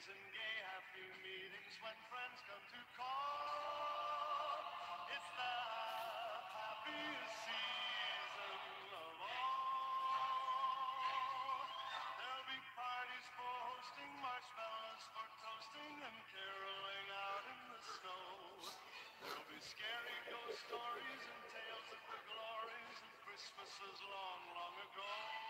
weddings and gay happy meetings when friends come to call. It's the happiest season of all. There'll be parties for hosting, marshmallows for toasting, and caroling out in the snow. There'll be scary ghost stories and tales of the glories of Christmases long, long ago.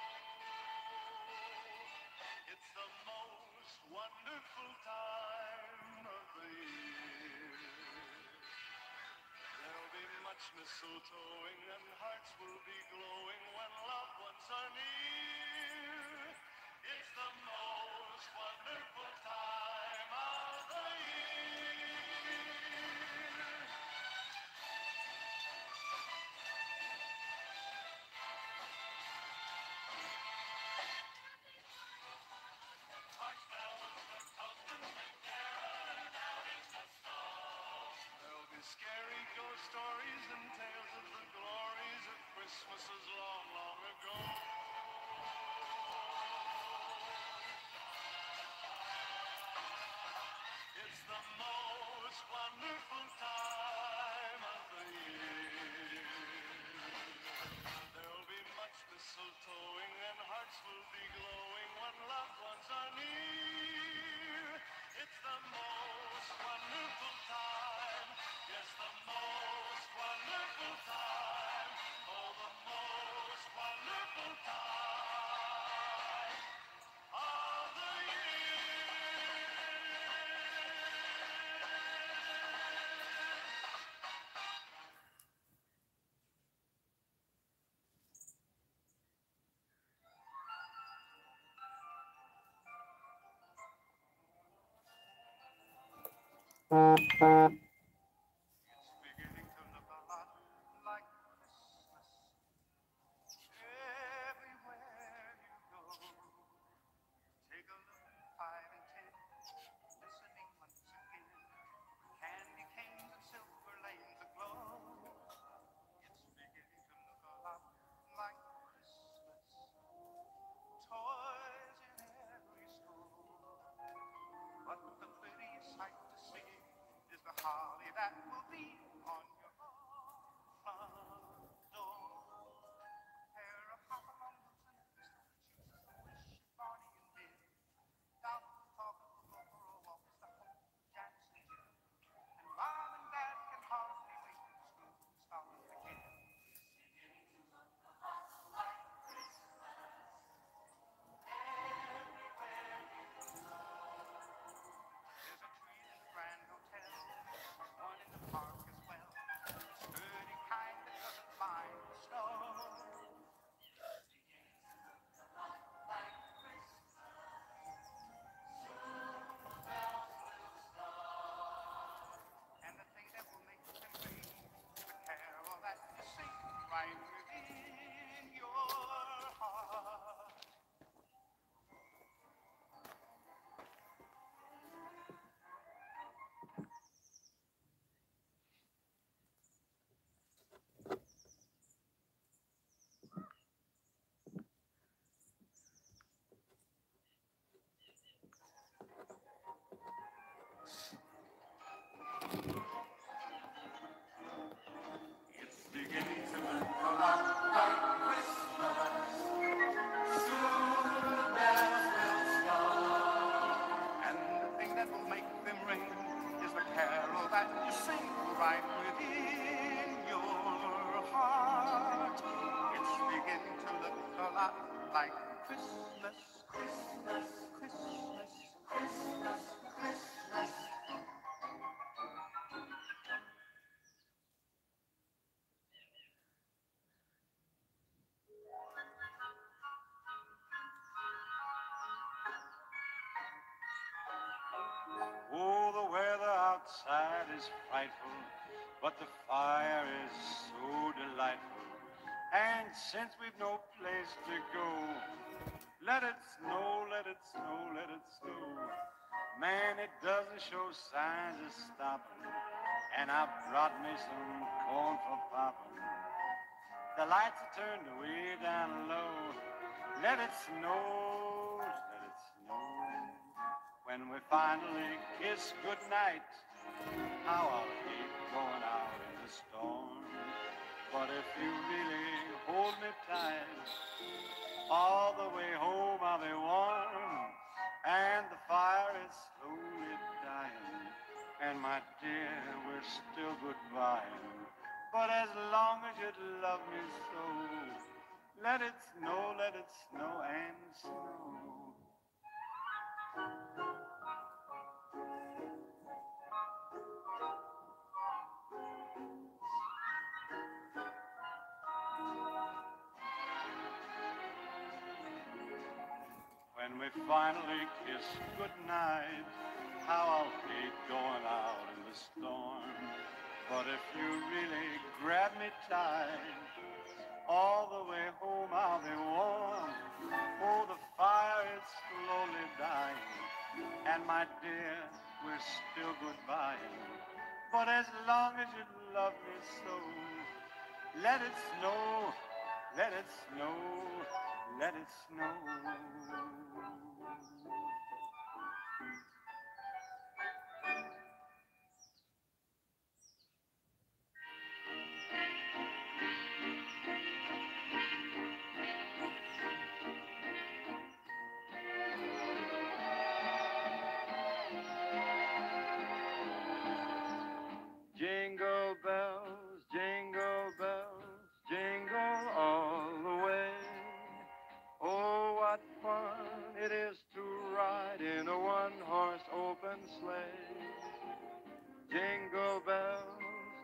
It's the most wonderful time of the year. There'll be much mistletoeing and hearts will be glowing when loved ones are near. It's the most wonderful time of the year. There'll be scary ghost stories and tales of the glories of Christmases long, long ago. It's the most wonderful time of the year. There'll be much mistletoeing and hearts will be glowing when loved ones are near. It's the most wonderful time. Yes, the most wonderful time. Oh, the most wonderful time of the year. It's beginning to look a lot like Christmas everywhere you go. Take a look at 5 and 10, listening once again. Candy canes and silver lanes aglow. It's beginning to look a lot like Christmas. Toys in every store. But the prettiest sight to see is the holly that will be on your front door. Pair of hop-along boots and pistol shoes, the wish of Barney and Ben. Down the talk of the for a walk is the hope of Jackson Jim. And Mom and Dad can hardly wait for school to start again. There's a tree in the Grand Hotel, one in the park as well. Sturdy kind that doesn't mind the snow. And the thing that will make them ring is the carol that you sing right within your heart. It's beginning to look a lot like Christmas. Soon the bells will start. And the thing that will make them ring is the carol that you sing right within your heart. It's beginning to look a lot like Christmas, Christmas, Christmas, Christmas, Christmas. Oh, the weather outside is frightful, but the fire is so delightful. And since we've no place to go, let it snow, let it snow, let it snow. Man, it doesn't show signs of stopping, and I brought me some corn for popping. The lights are turned way down low. Let it snow, let it snow. When When we finally kiss goodnight, how I'll hate going out in the storm. But if you really hold me tight, all the way home I'll be warm, and the fire is slowly dying, and my dear, we're still goodbying. But as long as you love me so, let it snow and snow. When we finally kiss goodnight, how I'll hate going out in the storm. But if you really grab me tight, all the way home I'll be warm. Oh, the fire is slowly dying, and my dear, we're still goodbying. But as long as you love me so, let it snow, let it snow, let it snow. Jingle bells, jingle all the way. Oh, what fun it is to ride in a one-horse open sleigh. Jingle bells,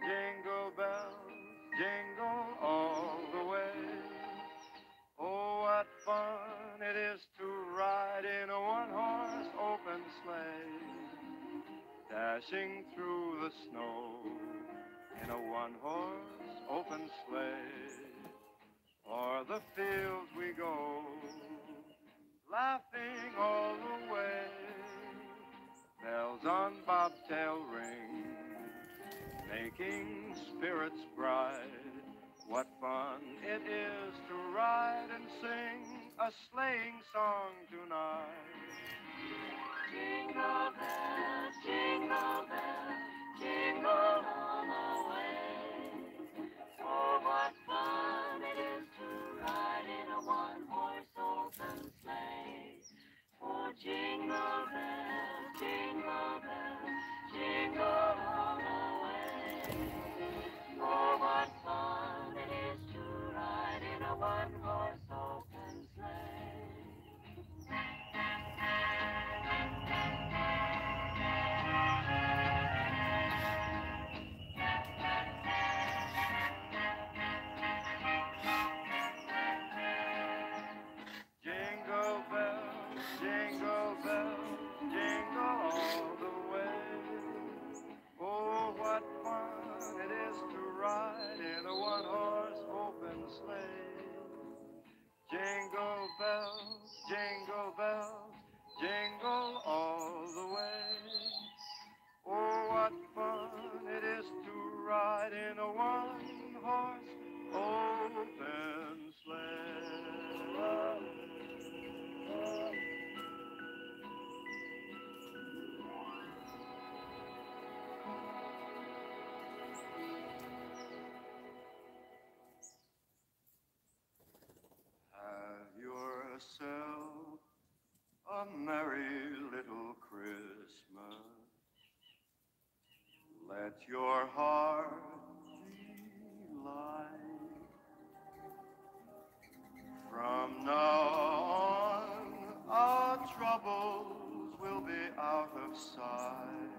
jingle all the way. Oh, what fun it is to ride in a one-horse open sleigh. Dashing through the snow in a one-horse open sleigh. O'er the fields we go, laughing all the way. Bells on bobtail ring, making spirits bright. What fun it is to ride and sing a sleighing song tonight. Jingle bells, jingle all the way. Oh, what fun it is to ride in a one-horse open sleigh. Oh, jingle bells, jingle all the way. Oh, what fun it is to ride in a one-horse open sleigh. Jingle bells, jingle all the way. Oh, what fun it is to ride in a one-horse open sleigh. Jingle bells, jingle all the way. Oh, what fun it is to ride in a one-horse open sleigh. Yourself a merry little Christmas. Let your heart be light. From now on, our troubles will be out of sight.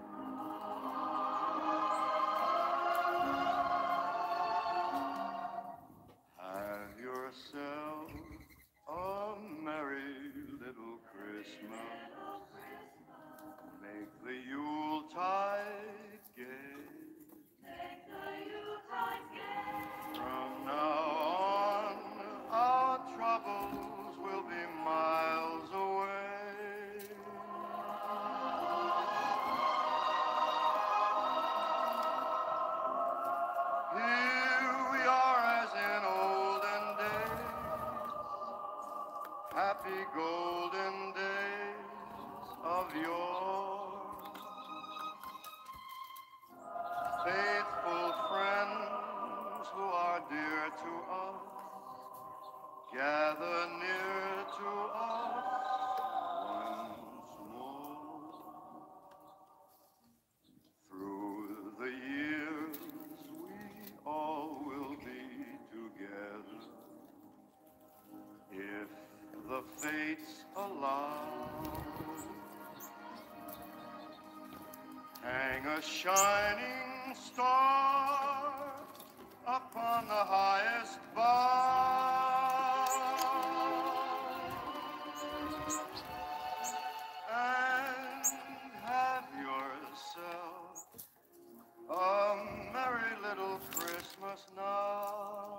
Have yourself a merry little Christmas. Make the Yuletide gay. Make the Yuletide gay. From now on, our troubles will be miles away. Here we are as in olden days. Happy golden days, of yours. Faithful friends who are dear to us, gather near to us once more. Through the years we all will be together, if the fates allow. Hang a shining star upon the highest bough, and have yourself a merry little Christmas now.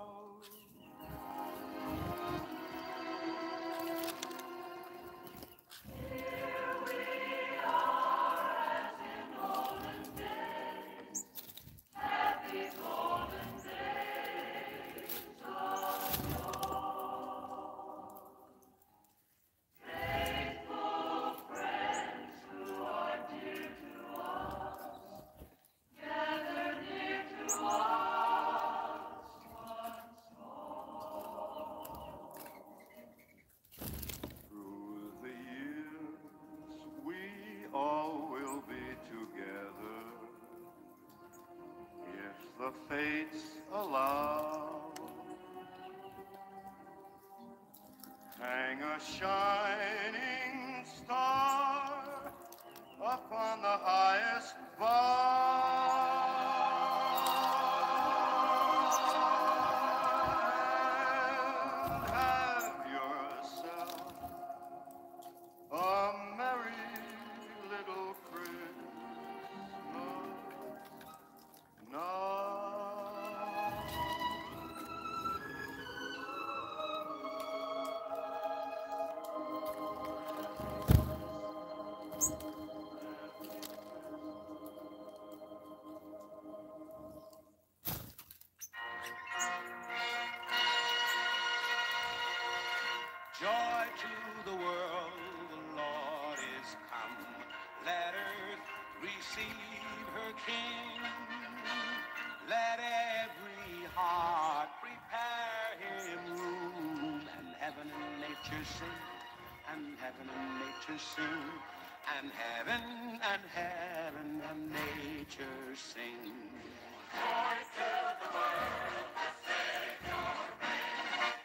The fates allow. Hang a shining star upon the highest bough, and have yourself a merry little Christmas now. Joy to the world, the Lord is come. Let earth receive her King. Let every heart prepare him room. And heaven and nature sing, and heaven and nature sing, and heaven and nature sing. Joy to the world, the Savior reigns.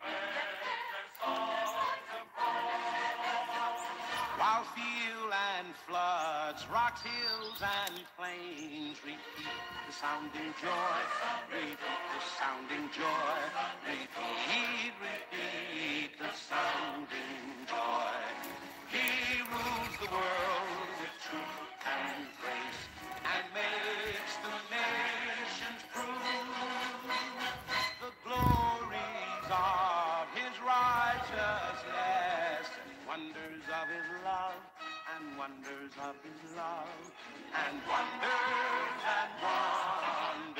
While field and floods, rocks, hills, and plains repeat the sounding joy, repeat the sounding joy, repeat the sounding joy. He rules the world with truth and grace, and makes the nations prove the glories of his righteousness, and wonders of his love, and wonders of his love, and wonders of his love.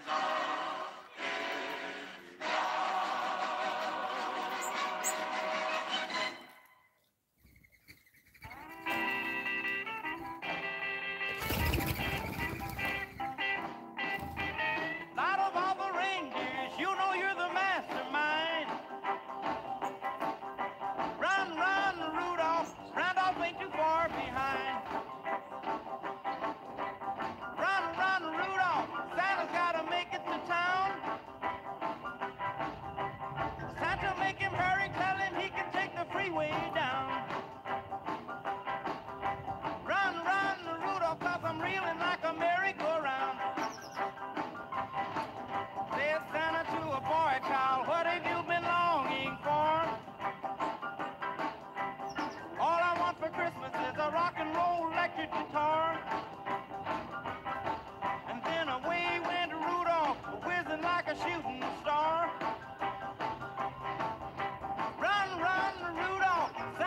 Out of all the reindeers, you know you're the mastermind. Run, run, Rudolph. Randolph ain't too far behind. Run, run, Rudolph. Santa's gotta make it to town. Santa, make him hurry. Tell him he can take the freeway down. Run, run, Rudolph, 'cause I'm reeling like a merry-go-round. Says Santa to a boy child, what have you been longing for? All I want for Christmas is a rock and roll electric guitar. And then away went Rudolph, whizzing like a shooting star. Run, run, Rudolph,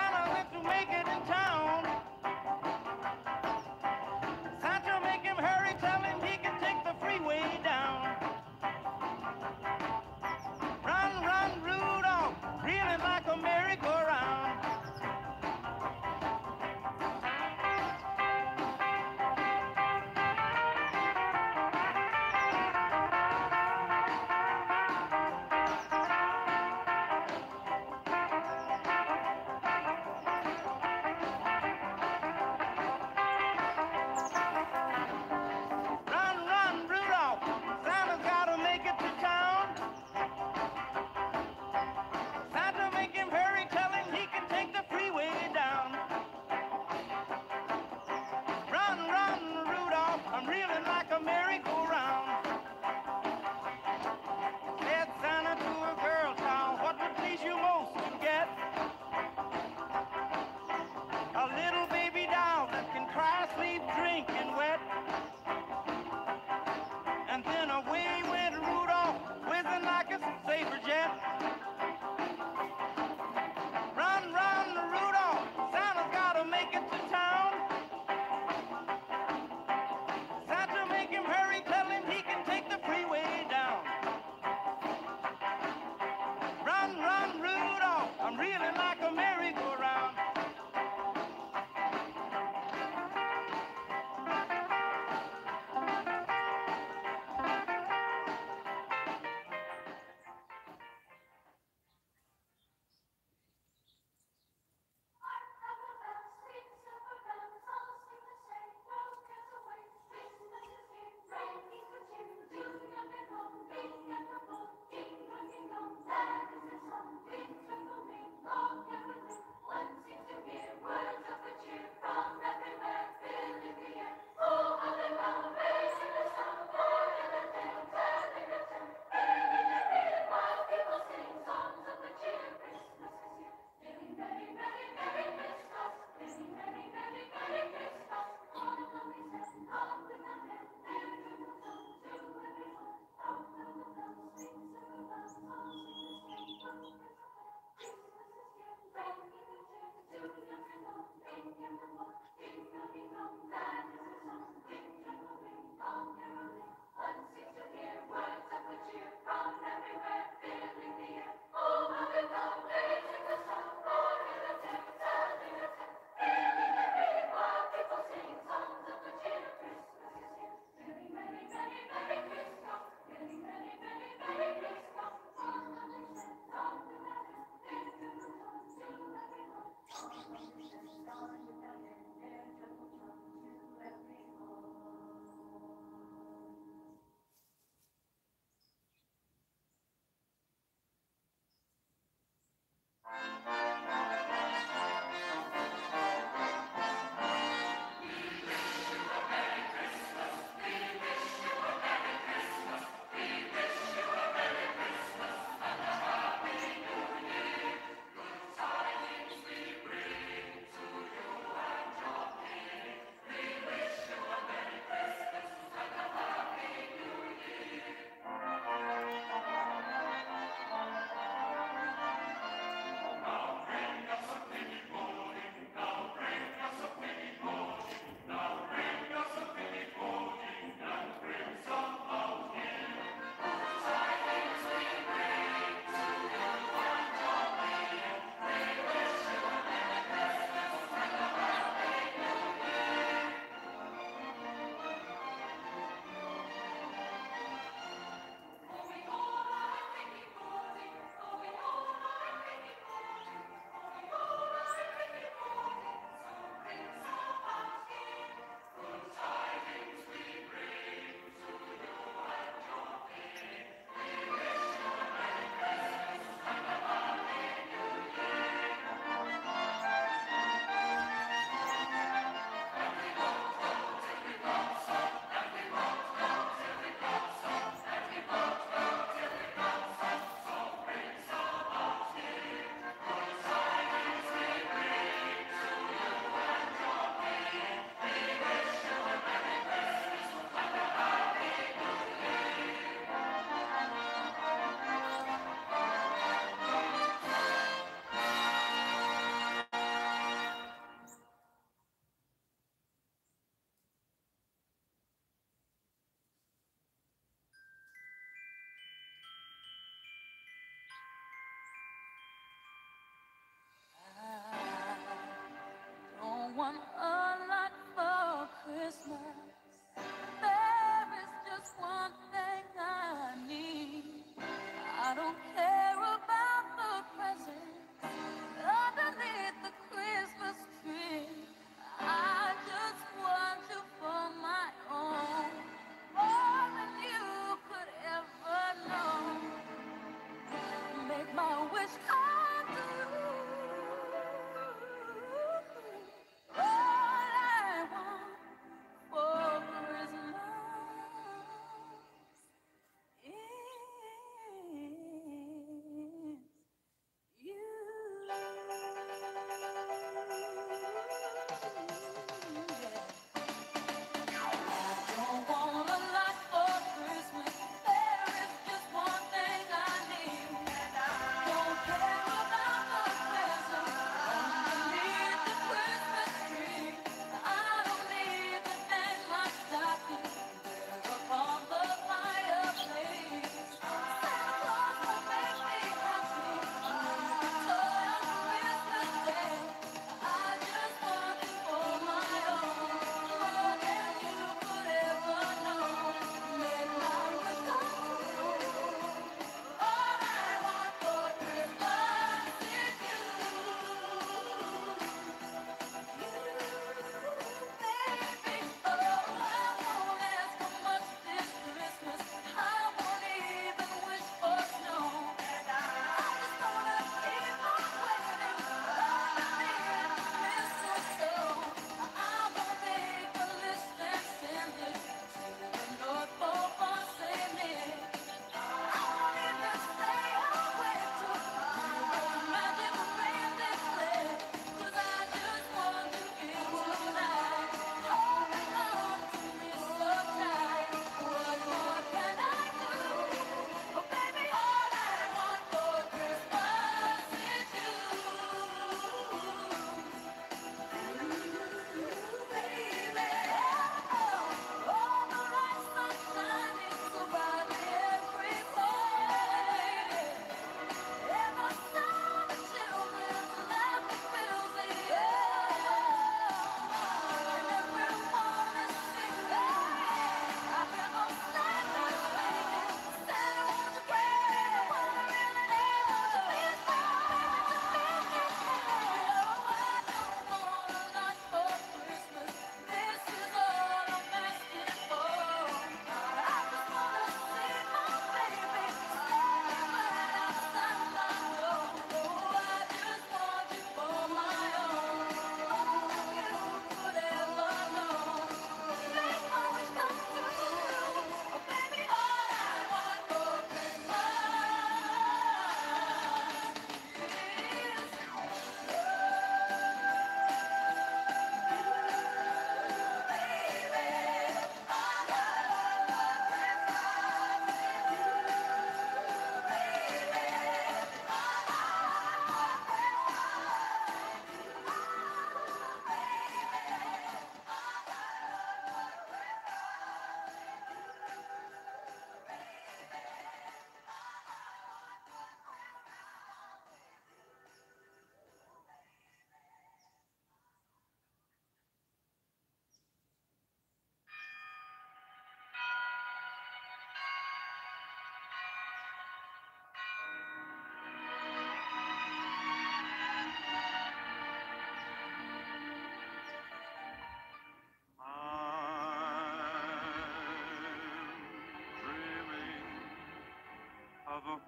of a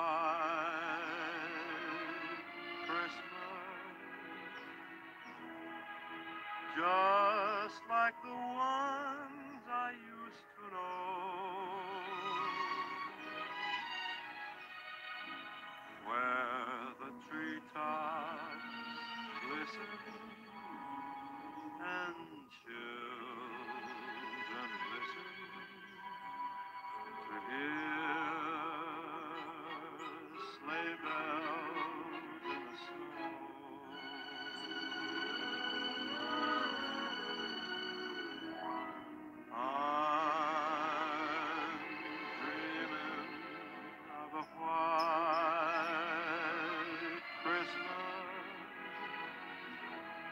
white Christmas, just like the ones I used to know, where the treetops glisten and children listen to hear sleigh bells in the snow. I'm dreaming of a white Christmas,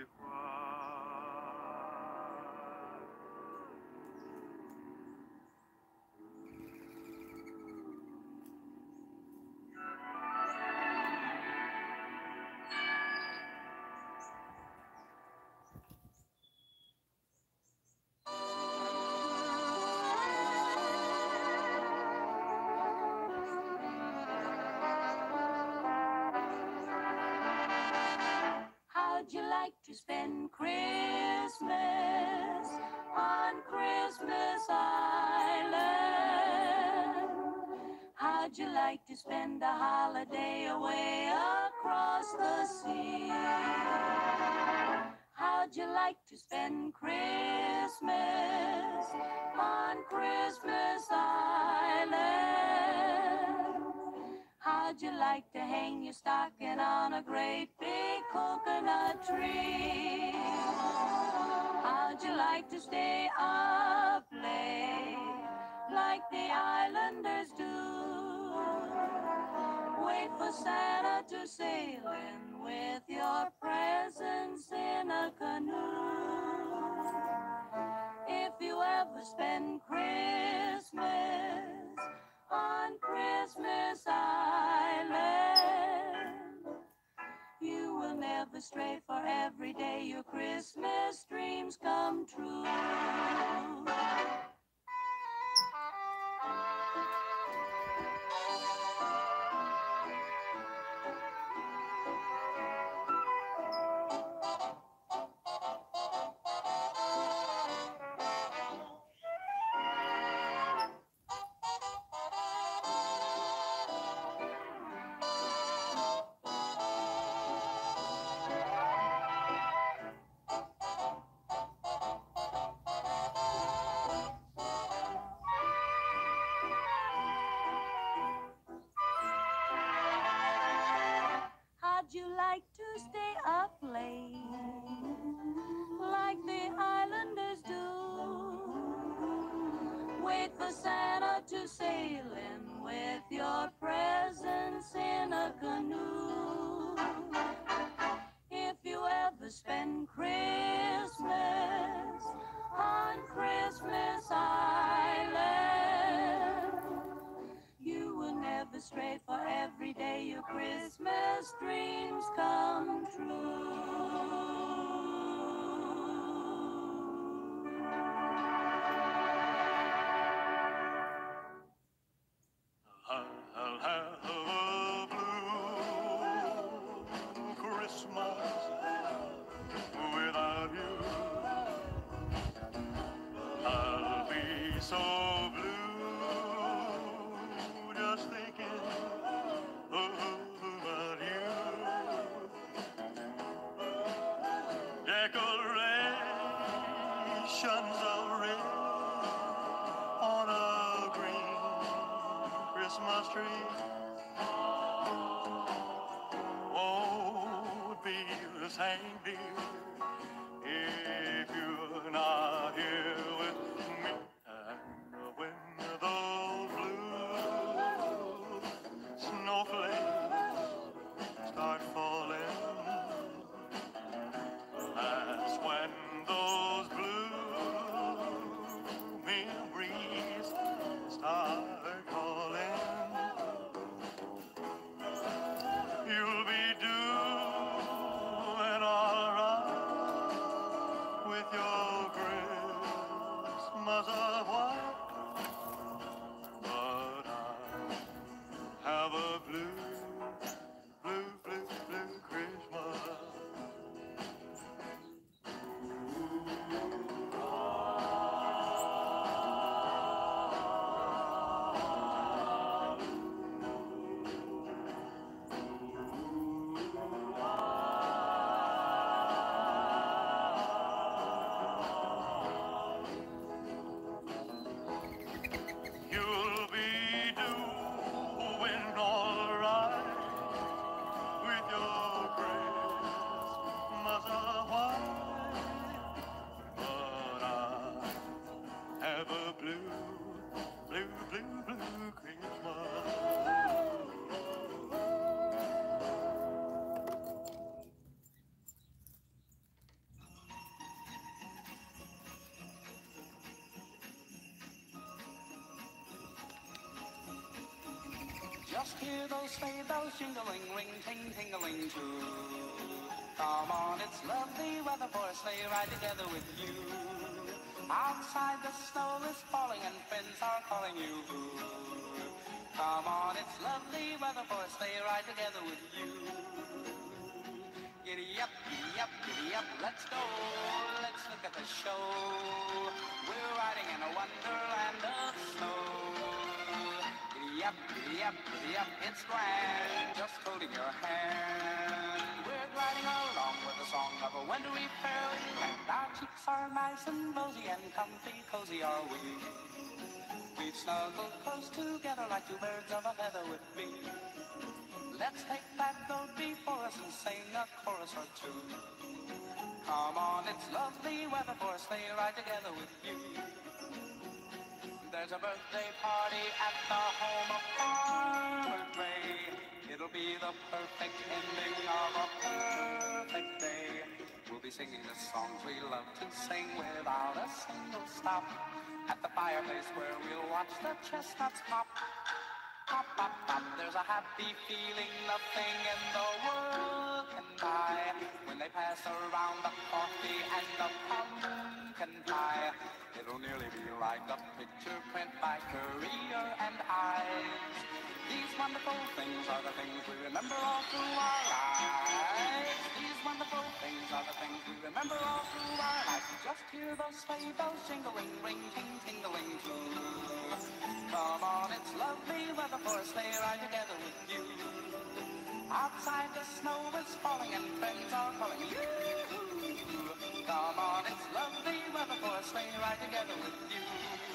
How'd you like to spend Christmas on Christmas Island? How'd you like to spend a holiday away across the sea? How'd you like to spend Christmas on Christmas Island? How'd you like to hang your stocking on a great big coconut tree? How'd you like to stay up late like the islanders do? Wait for Santa to sail in with your presents in a canoe. If you ever spend Christmas on Christmas Island, you will never stray, for every day your Christmas dreams come true. How'd you like to stay up late like the islanders do? Wait for Santa to sail in with your presents in a canoe. If you ever spend Christmas on Christmas Island, you will never stray, for every day your Christmas dreams come true. I'll have a blue Christmas without you. I'll be so blue just thinking about you. Decorations of red on a green Christmas tree won't be the same, dear, if you're not here with me. And when those blue snowflakes start falling, that's when those blue hear those sleigh bells jingling, ring, ting, tingling too. Come on, it's lovely weather for a sleigh ride together with you. Outside the snow is falling and friends are calling you. Come on, it's lovely weather for a sleigh ride together with you. Giddy up, let's go, let's look at the show. We're riding in a wonderland of snow. Giddy up, it's grand, just holding your hand. We're gliding along with the song of a wintry fairyland. Our cheeks are nice and rosy and comfy, cozy are we. We've snuggled close together like two birds of a feather would be. Let's take that road before us and sing a chorus or two. Come on, it's lovely weather for a sleigh ride together with you. There's a birthday party at the home of Farmer Gray. It'll be the perfect ending of a perfect day. We'll be singing the songs we love to sing without a single stop. At the fireplace where we'll watch the chestnuts pop. Pop, pop, pop, there's a happy feeling nothing in the world can buy. When they pass around the coffee and the pumpkin pie, it'll nearly be like a picture print by Currier and Ives. These wonderful things are the things we remember all through our lives. These wonderful things are the things we remember all through our lives. Just hear those sleigh bells jingling, ring, ting, tingling too. Come on, it's lovely weather for a sleigh ride together with you. Outside the snow is falling and friends are calling you. Come on, it's lovely weather for a sleigh ride together with you.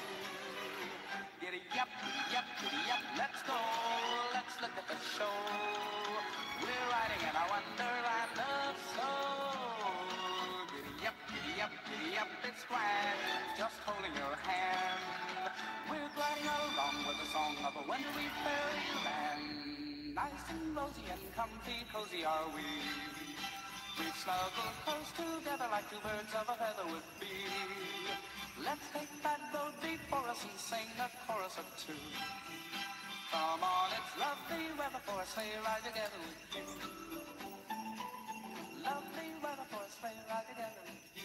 Giddy up, let's go, let's look at the show. We're riding in a wonderland of snow. Giddy up, it's grand, just holding your hand. We're gliding along with the song of a wintry fairyland. Nice and rosy and comfy, cozy are we. We've snuggled close together like two birds of a feather would be. Let's take that road before us and sing a chorus or two. Come on, it's lovely weather for a sleigh ride together with you. Lovely weather for a sleigh ride together with you.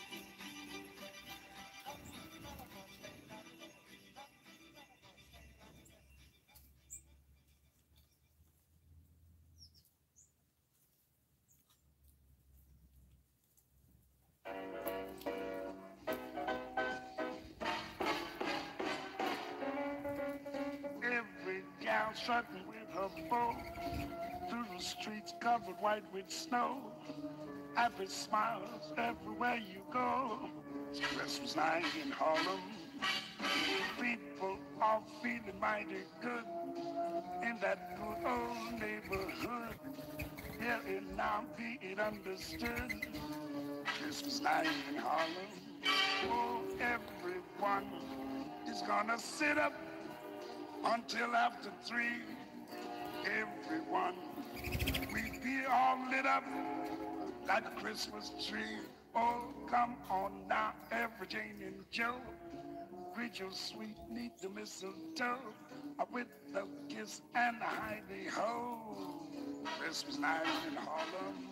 Every gal strutting with her bow through the streets covered white with snow. Happy smiles everywhere you go. It's Christmas night in Harlem. People are feeling mighty good in that good old neighborhood. Hear it now, be it understood. Christmas night in Harlem. Oh, everyone is gonna sit up until after 3. Everyone, we be all lit up like a Christmas tree. Oh, come on now, every Jane and Joe. Greet your sweet, neat the mistletoe with the kiss and the hidey-ho. Christmas night in Harlem.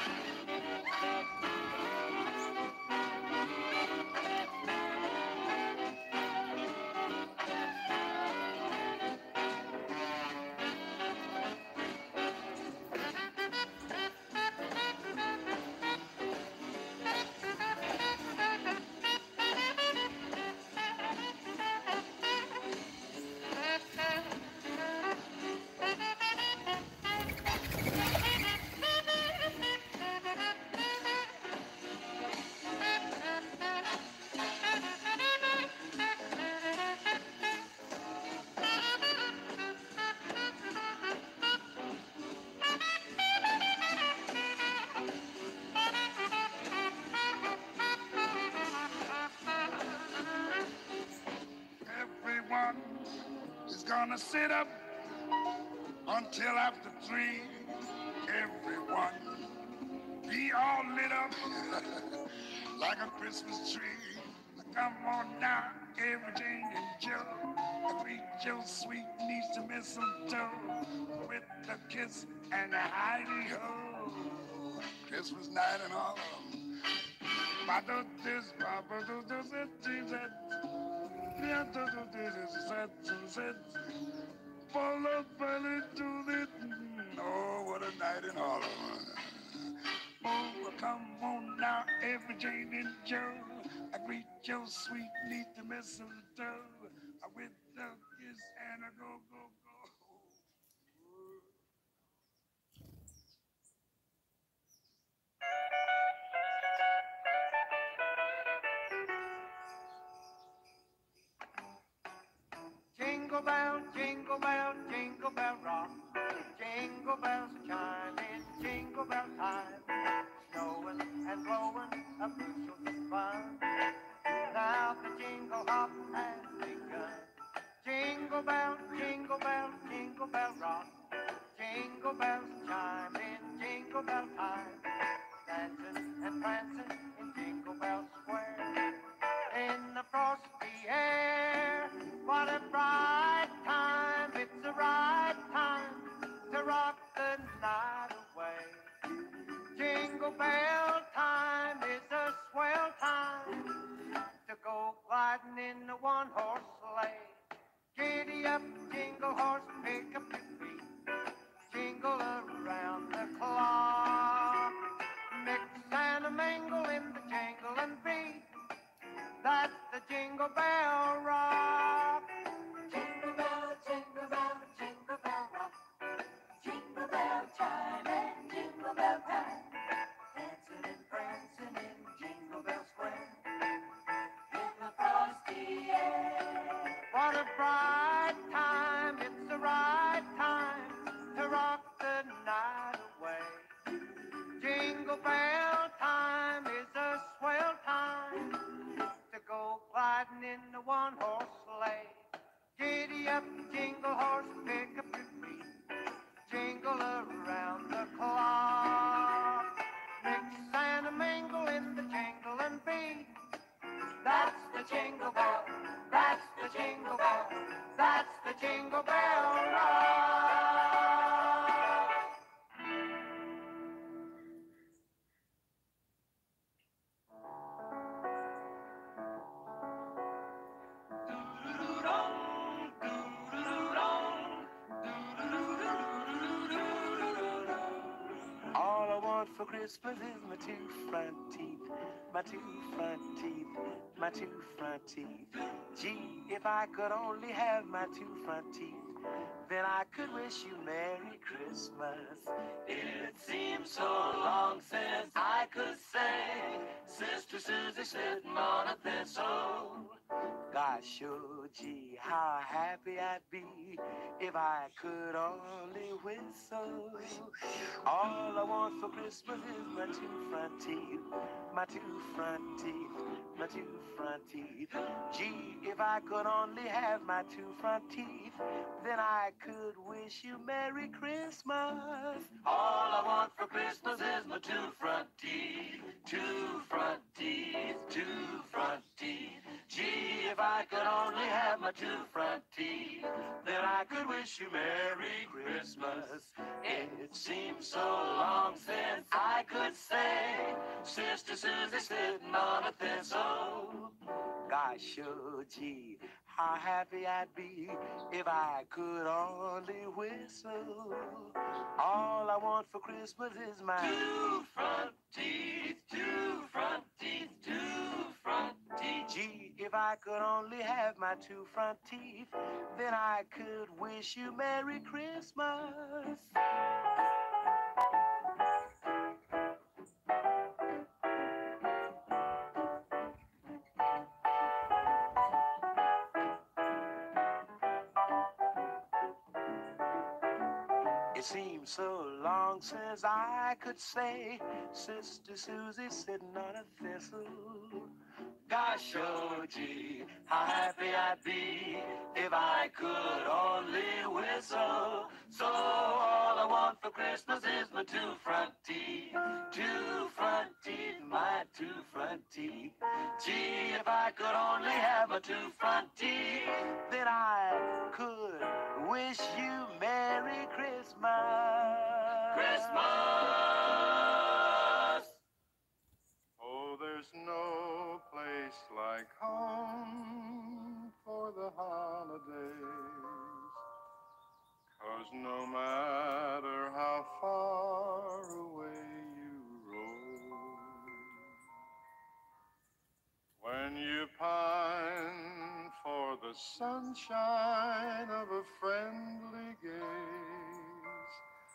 Gonna sit up until after 3. Everyone be all lit up like a Christmas tree. Come on now, everything in Joe. Greet your sweet niece to mistletoe with a kiss and a hidey-ho. Christmas night and all of them. Oh, what a night and all of them. Oh, come on now, every Jane and Joe. I greet your sweet niece to mistletoe with a kiss and a go, go, go. Jingle bell rock. Jingle bells chiming, jingle bell time. Snowing and blowing a bushel of fun. Now the jingle hop has begun. Jingle bell, jingle bell rock. Jingle bells chiming, jingle bell time. Dancing and prancing in Jingle Bell Square. In the frosty air, what a bright time. It's the right time to rock the night away. Jingle bell time is a swell time to go gliding in a one-horse sleigh. Giddy up, jingle horse, pick up your feet. Jingle around the clock. Mix and a mingle in the jingle and beat. That's the Jingle Bell Rock. Jingle bell, jingle bell, jingle bell rock. Jingle bell chime and jingle bell time. Dancing and prancing in Jingle Bell Square. In the frosty air. What a bright time, it's the right time to rock the night away. Jingle bell time is a swell time to go gliding in a one-horse sleigh. Giddy up, jingle horse, pick up your feet. Jingle around the clock. Mix and a mingle in the jingle and beat. That's the Jingle Bell, that's the Jingle Bell, that's the Jingle Bell Rock. All I want for Christmas is my two front teeth, my two front teeth, my two front teeth. Gee, if I could only have my two front teeth, then I could wish you Merry Christmas. It seems so long since I could say, Sister Susie sitting on a thistle. Gosh, oh gee, how happy I'd be if I could only whistle. All I want for Christmas is my two front teeth, my two front teeth, my two front teeth. Gee, if I could only have my two front teeth, then I could wish you Merry Christmas. All I want for Christmas is my two front teeth, two front teeth, two front teeth. Gee, if I could only have my two front teeth, then I could wish you Merry Christmas. It seems so long since I could say, Sister Susie sitting on a thistle. Gosh, oh gee, how happy I'd be if I could only whistle. All I want for Christmas is my two front teeth, two front teeth, two front teeth. Gee, if I could only have my two front teeth, then I could wish you Merry Christmas. It seems so long since I could say, Sister Susie sitting on a thistle. Gosh, oh gee, how happy I'd be if I could only whistle. So all I want for Christmas is my two front teeth. Two front teeth, my two front teeth. Gee, if I could only have my two front teeth, then I could wish you Merry Christmas. Christmas! Oh, there's no place like home for the holidays, 'cause no matter how far away you roam, when you pine for the sunshine of a friendly gaze,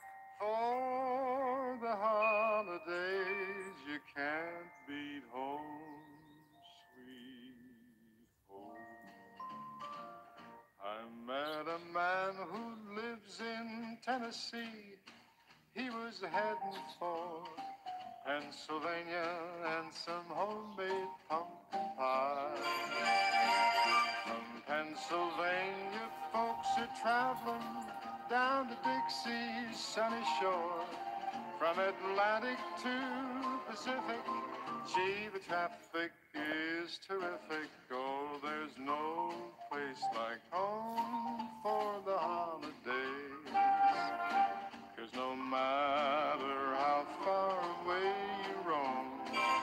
for the holidays you can't beat home, sweet home. I met a man who lives in Tennessee. He was heading for Pennsylvania and some homemade pumpkin pie. From Pennsylvania, folks are traveling down to Dixie's sunny shore. From Atlantic to Pacific, gee, the traffic is terrific. Oh, there's no place like home for the holidays, 'cause no matter how far away you roam,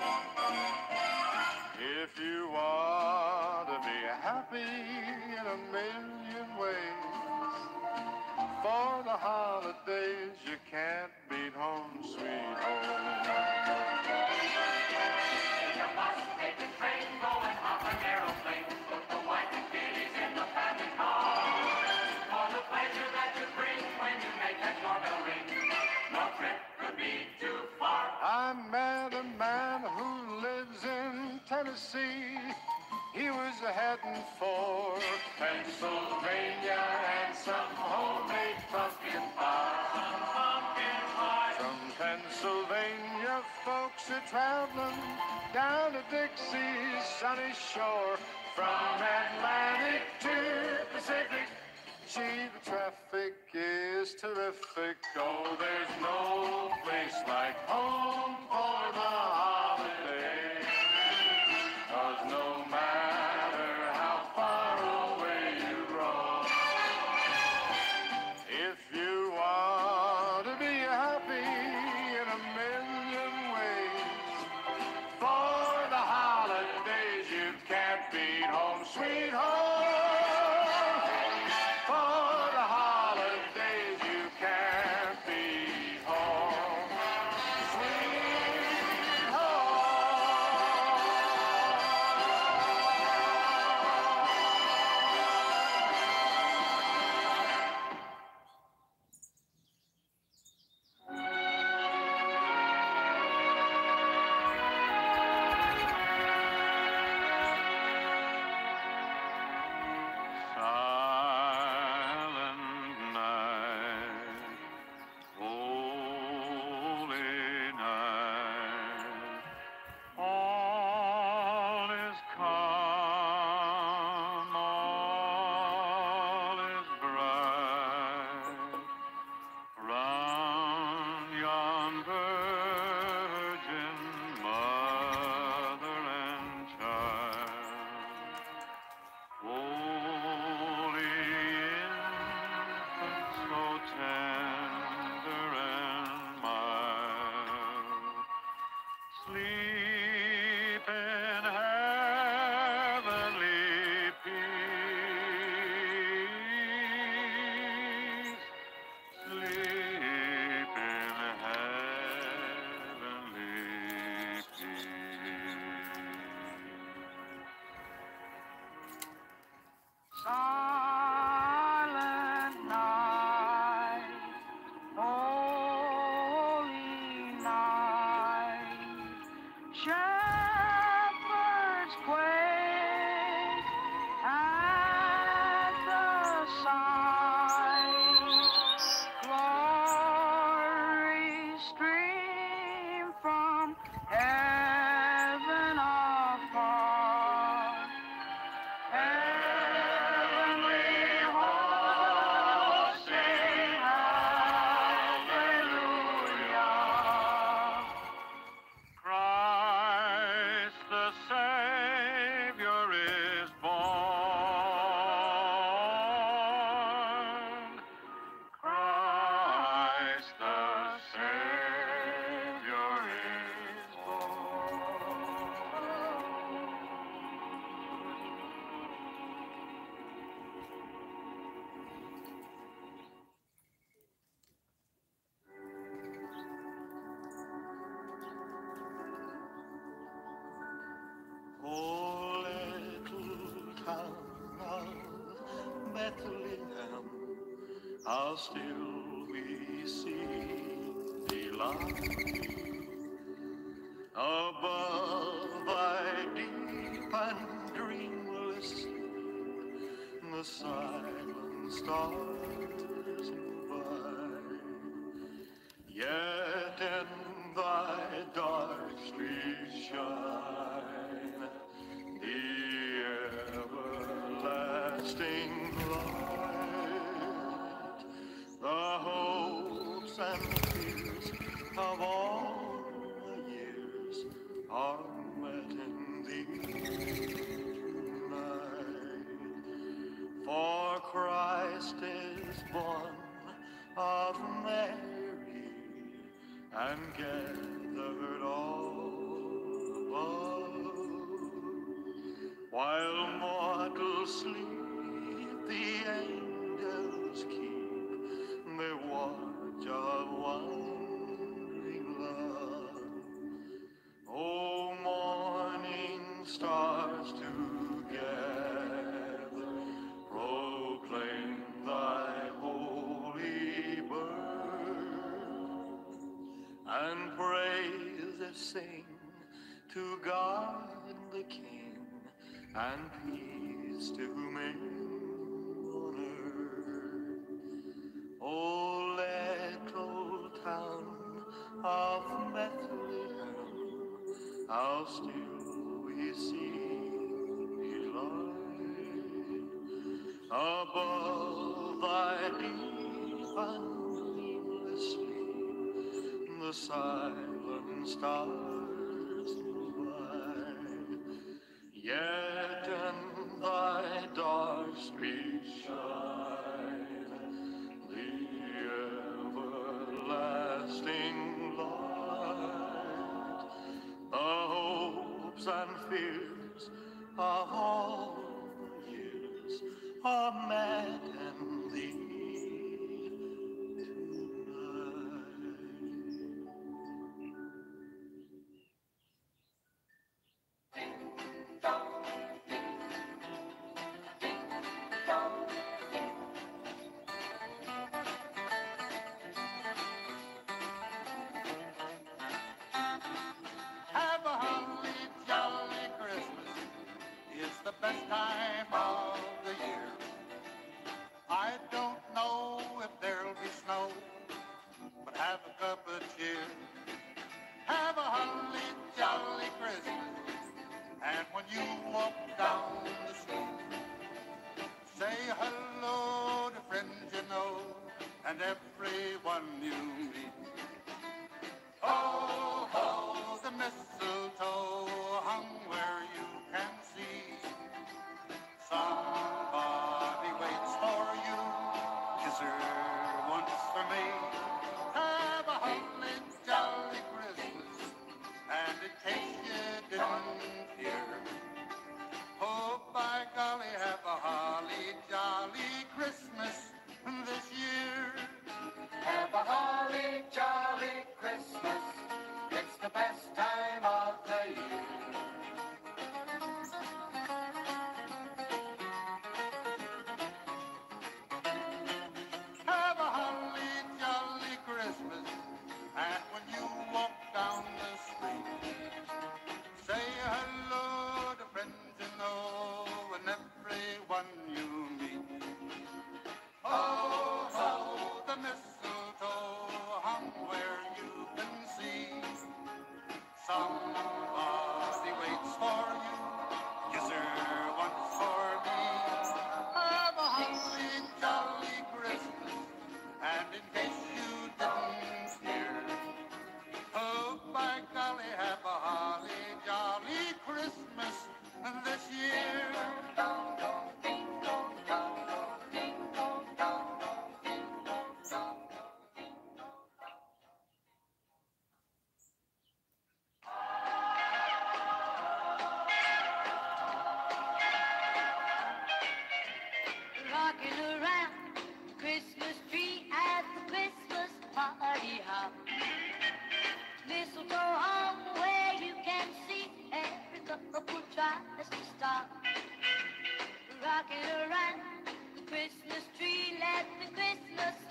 if you want to be happy in a million ways, for the holidays you can't beat home, sweet home. Your bus, take the train, go and hop an aeroplane. Put the wife and kiddies in the family car. For the pleasure that you bring when you make that doorbell ring. No trip could be too far. I met a man who lives in Tennessee. He was heading for Pennsylvania and some homemade pumpkin pie. From Pennsylvania, folks are traveling down to Dixie's sunny shore. From Atlantic to Pacific, gee, the traffic is terrific. Oh, there's no place like home for the holidays, 'cause no matter how far away you roam, if you want to be happy in a million ways, for the holidays you can't beat home, sweet home. For the holidays you can't beat home, sweet home. how still we see thee lie. Above thy deep and dreamless, the silent stars go by. Yet in thy dark streets shine the everlasting light. The hopes and fears of all the years are met in thee tonight. For Christ is born of Mary and gathered all above. While mortals sleep, the angels keep their watch of wondering love. O morning stars together proclaim thy holy birth, and praises sing to God the King, and peace to men on earth. O little town of Bethlehem, how still we see thee lie. Above thy deep and dreamless sleep, the silent stars go by. Yet in thy dark streets shine the everlasting light. The hopes and fears of all the years are met in thee Have a holly jolly Christmas. It's the best time of the year. I don't know if there'll be snow, but have a cup of cheer. Have a holly jolly Christmas. And when you walk down the street, say hello to friends you know and everyone you meet. Ho, ho, the mistletoe hung where you can see. Somebody waits for you, kiss her once for me. Have a holly jolly Christmas, and in case you didn't hear, oh by golly, have a holly jolly Christmas this year. Have a holly jolly Christmas, it's the best time of the year. Have a holly jolly Christmas, and when you walk down the street, say hello to friends you know and everyone you meet. Oh, oh, the mistletoe hung where you can see. Somebody waits for you, kiss her once for me. Have a holly jolly Christmas, and in case you didn't hear, oh by golly, have a holly jolly Christmas this year. Rocking around the Christmas tree at the Christmas party hop. Mistletoe hung where you can see every couple tries to stop. Rocking around the Christmas tree, let the Christmas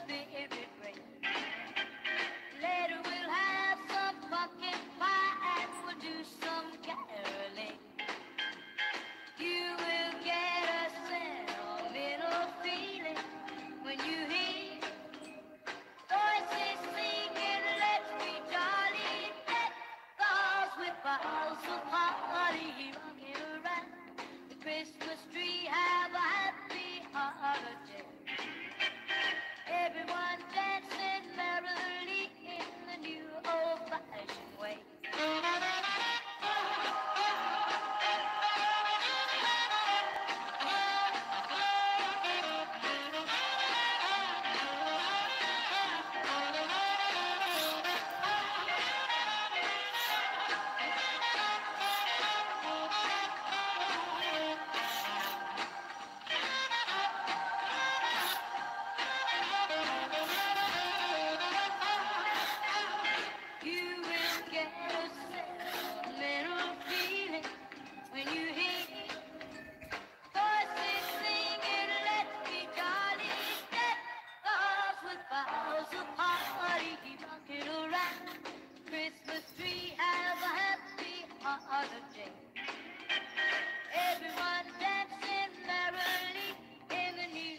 jingle. Everyone dancing merrily in the new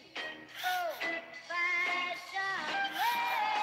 old-fashioned way.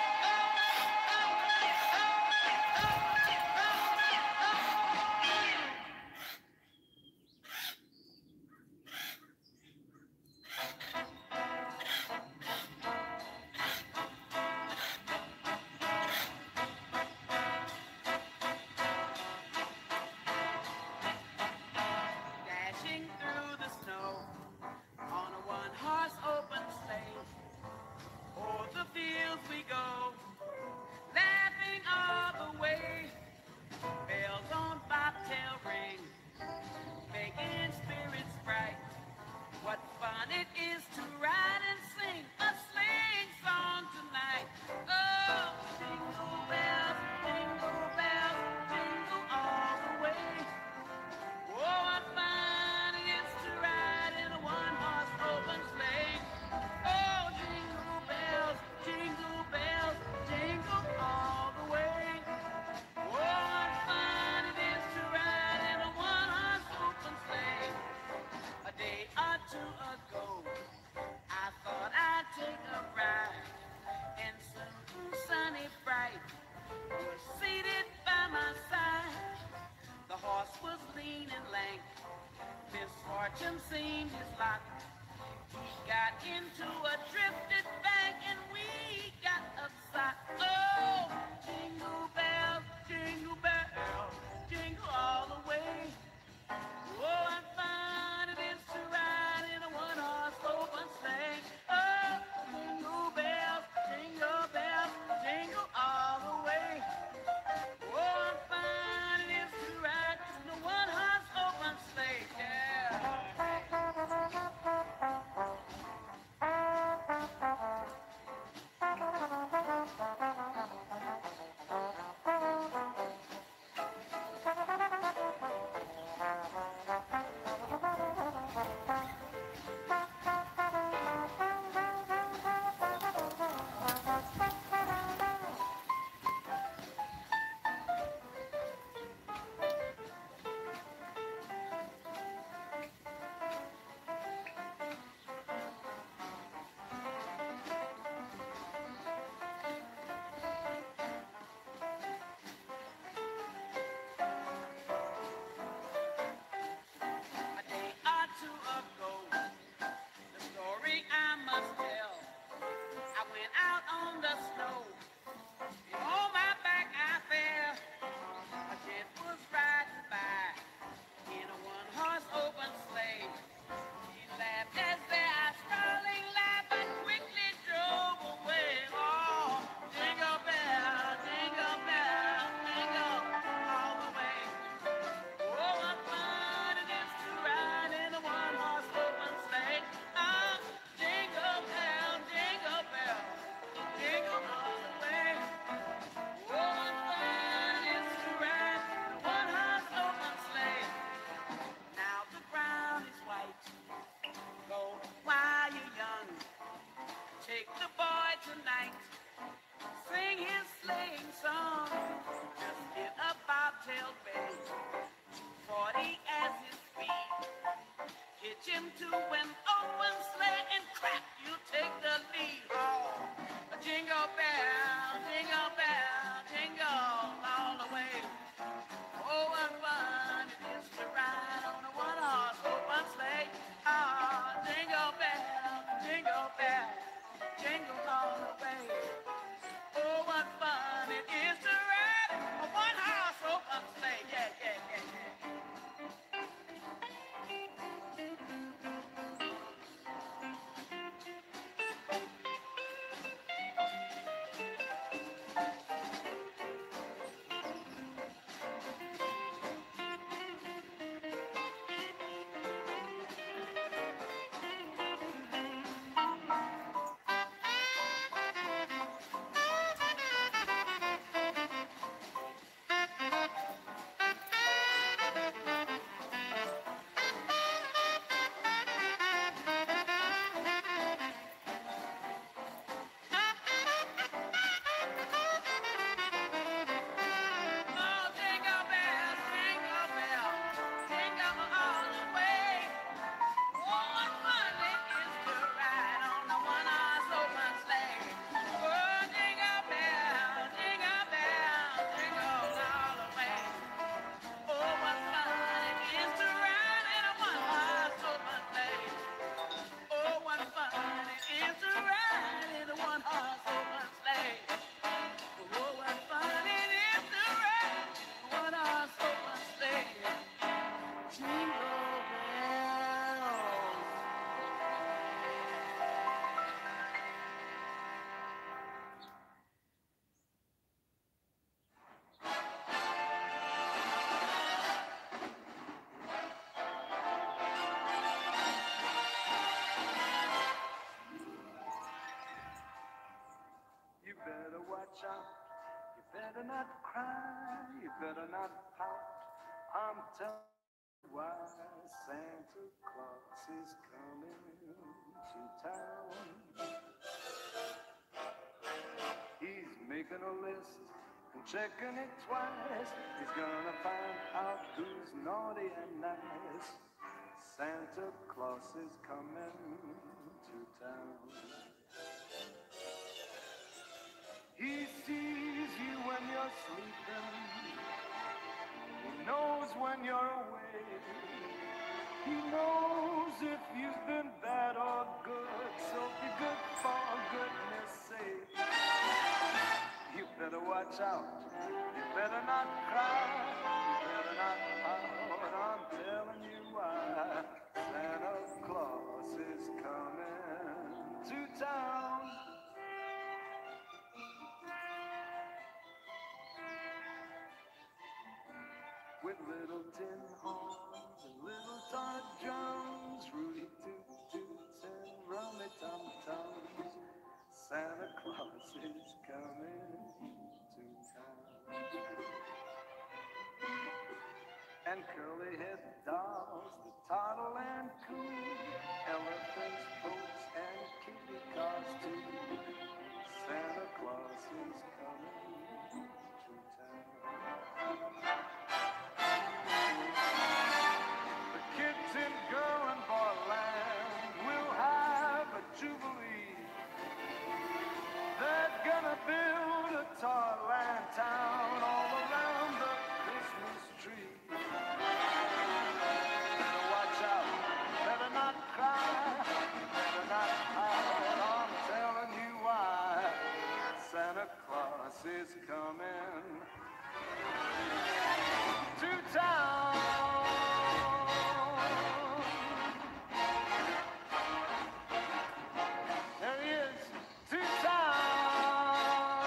Dashing through the snow on a one-horse open sleigh. O'er the fields we go, laughing all the way. Bells on bobtail ring, making spirits bright. What fun it is to ride and sing a sleighing song tonight. Oh, jingle bells, jingle all the way. Oh, what fun it is to ride in a one-horse open sleigh. Oh, jingle bells, jingle all the way. Oh, what fun it is to ride in a one-horse open sleigh. A day or two ago, I thought I'd take a ride, and something sunny bright was seated by my side. The horse was lean and lank, misfortune seemed his lot. He got into a drifted bank and we got upset. Oh, jingle bells, jingle all the way. Oh, what fun it is to ride in a one-horse open sleigh. Oh, jingle bells, jingle all the way. Oh, what fun it is to ride in a one-horse open sleigh. Yeah. better not cry, you better not pout. I'm telling you why Santa Claus is coming to town. He's making a list and checking it twice. He's gonna find out who's naughty and nice. Santa Claus is coming to town. He sees you when you're sleeping. He knows when you're awake. He knows if you've been bad or good. So be good for goodness sake. You better watch out. You better not cry. You better not pout. I'm telling you why. Santa Claus is coming to town. With little tin horns and little Todd drums, Rudy toot toots and rummy tum tums, Santa Claus is coming to town. And curly-head dolls that toddle and coo, elephants, boats, and kitty cars too. Santa Claus is coming to town. The kids in girl and boy land will have a jubilee. They're gonna build a toyland town all around the Christmas tree. Better watch out, better not cry, better not pout. I'm telling you why. Santa Claus is coming to town. There he is, to town.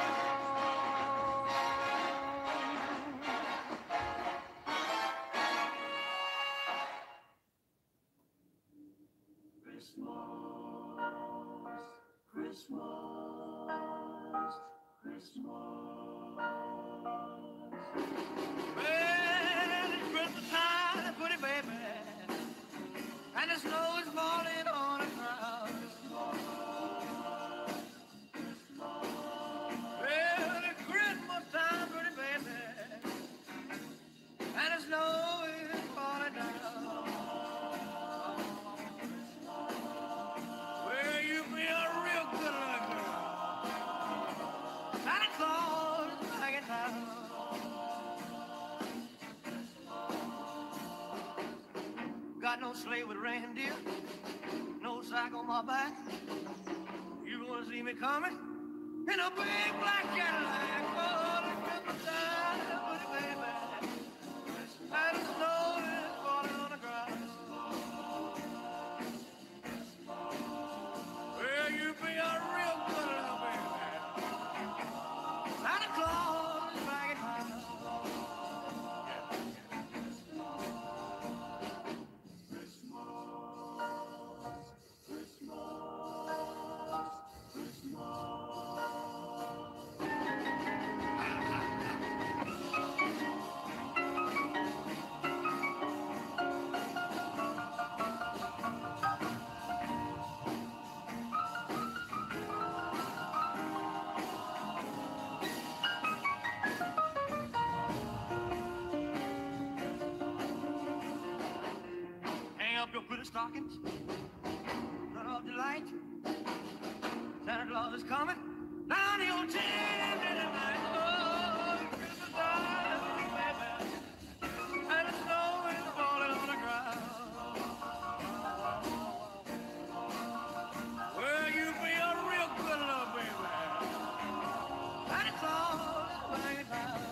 Christmas, Christmas, Christmas. Well, it's Christmas time, pretty baby, and the snow is falling on the ground. Well, it's Christmas time, pretty baby, and the snow is falling down. Well, you be a real good luck girl. Santa Claus is back in town. Got no sleigh with reindeer, no sack on my back. You gonna see me coming in a big black Cadillac. Oh, it's Christmas time, pretty baby, and the snow is falling on the ground. Well, you be a real good little baby. Santa Claus is back in town. Hang up your pretty stockings, turn off the light. Santa Claus is coming down the old chimney tonight. Oh, Christmas time, baby, and the snow is falling on the ground. Well, you be a real good little baby. Santa Claus is back in town.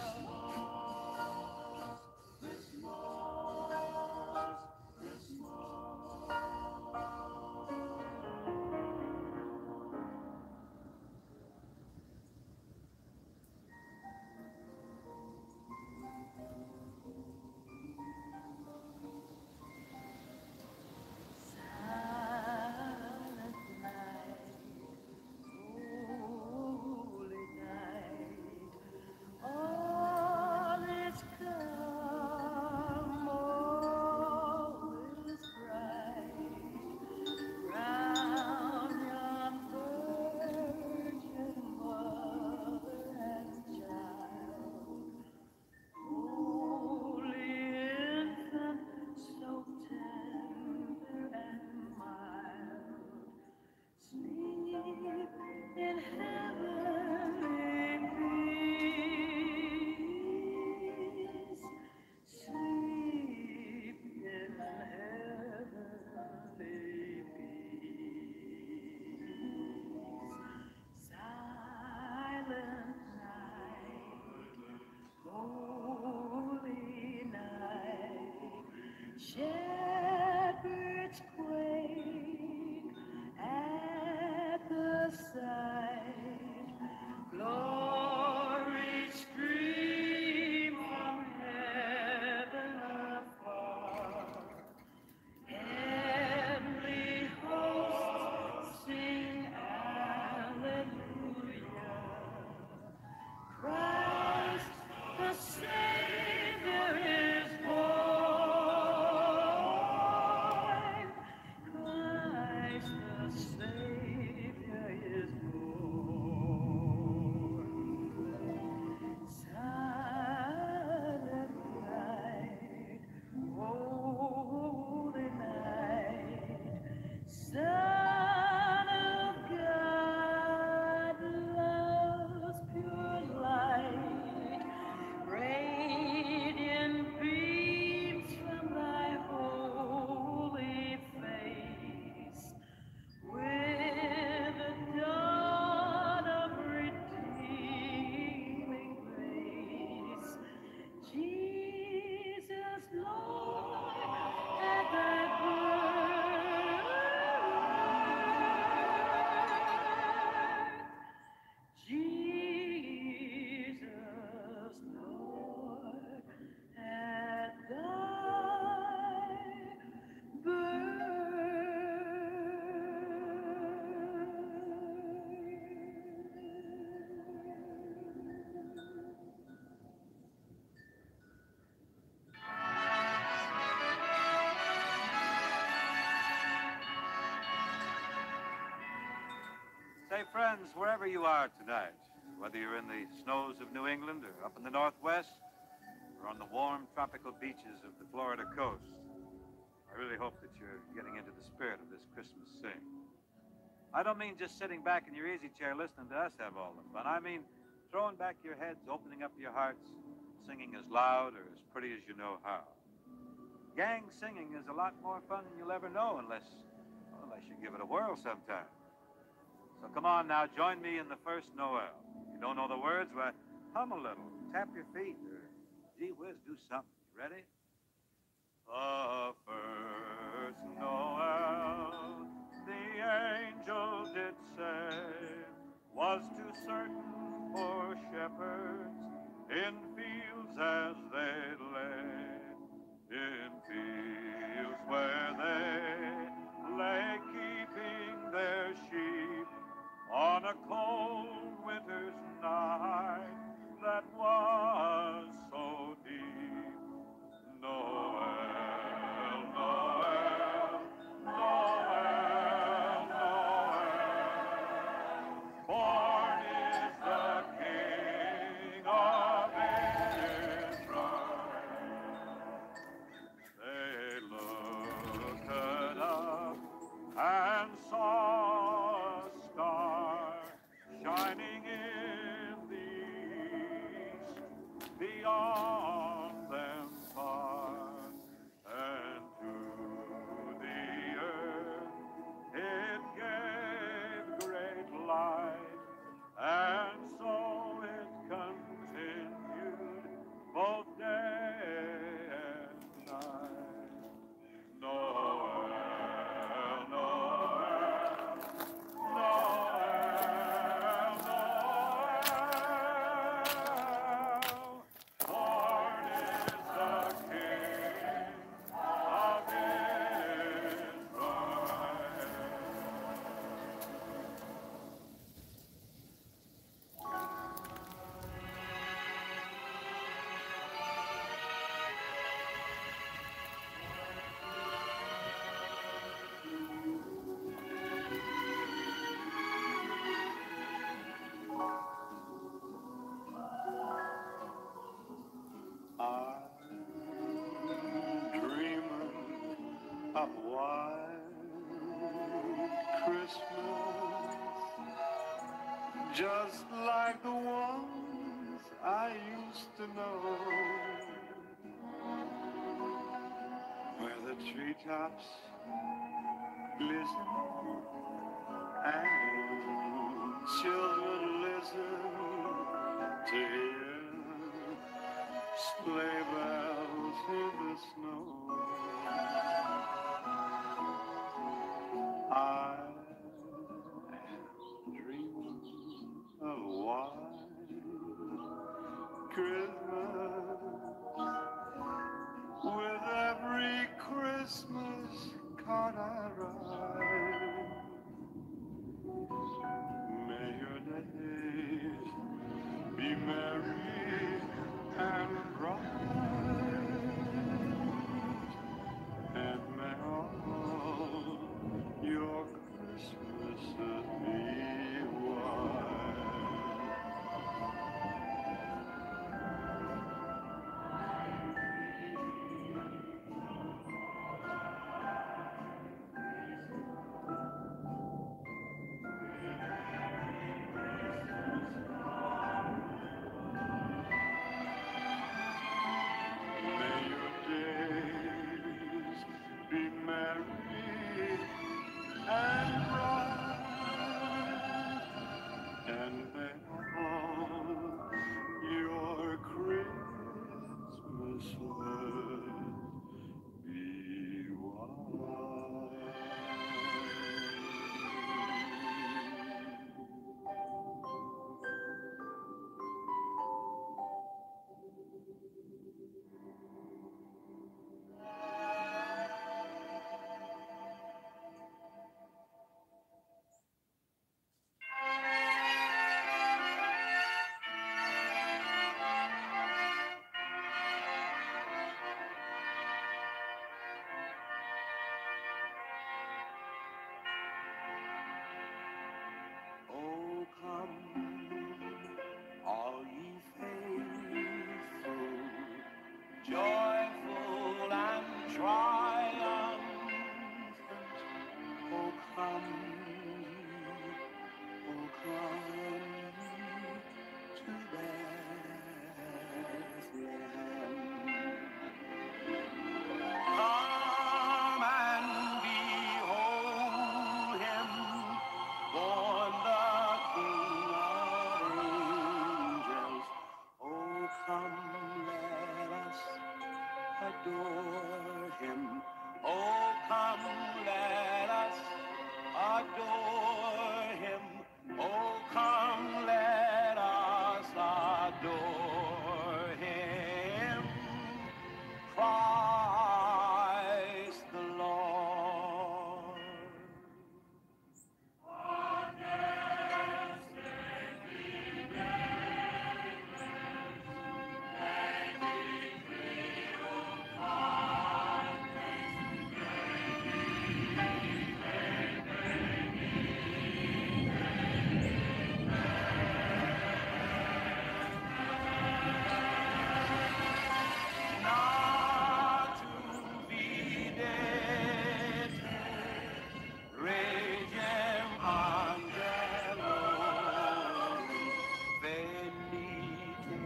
Hey, friends, wherever you are tonight, whether you're in the snows of New England or up in the Northwest or on the warm tropical beaches of the Florida coast, I really hope that you're getting into the spirit of this Christmas sing. I don't mean just sitting back in your easy chair listening to us have all the fun. I mean throwing back your heads, opening up your hearts, singing as loud or as pretty as you know how. Gang singing is a lot more fun than you'll ever know unless you give it a whirl sometime. So come on now, join me in the first Noel. If you don't know the words, well, hum a little, tap your feet, or gee whiz, do something. You ready? The first Noel, the angel did say, was too certain for shepherds in fields as they lay, in fields where they lay keeping their sheep on a cold winter's night that was so deep. Noel, Noel, Noel, Noel, born is the King of Israel. They looked up and saw a star shining in the east beyond them far, and to the earth it gave great light, and so it continued both day and night. Noel, Noel, Noel, Noel, born is the King of Israel. I'm dreaming of a white Christmas, just like the ones I used to know, where the treetops glisten and children listen to hear sleigh bells in the snow. I am dreaming of a white Christmas, with every Christmas card I write. May your days be merry and bright, and may all your Christmases be white. May your days be merry and bright, and may all your Christmases be white. come, let us adore him. Oh, come, let us adore him. Christ the Lord. Not to be dead, regem angelum, venite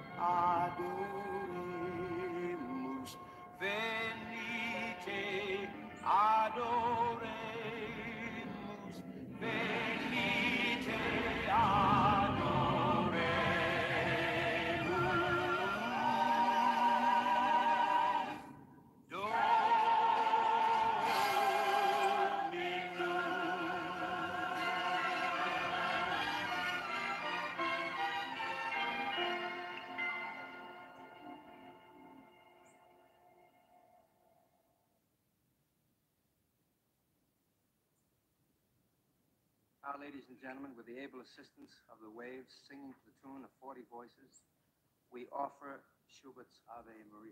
adoremus, venite adoremus, venite Now, ladies and gentlemen, with the able assistance of the waves singing to the tune of 40 voices, we offer Schubert's Ave Maria.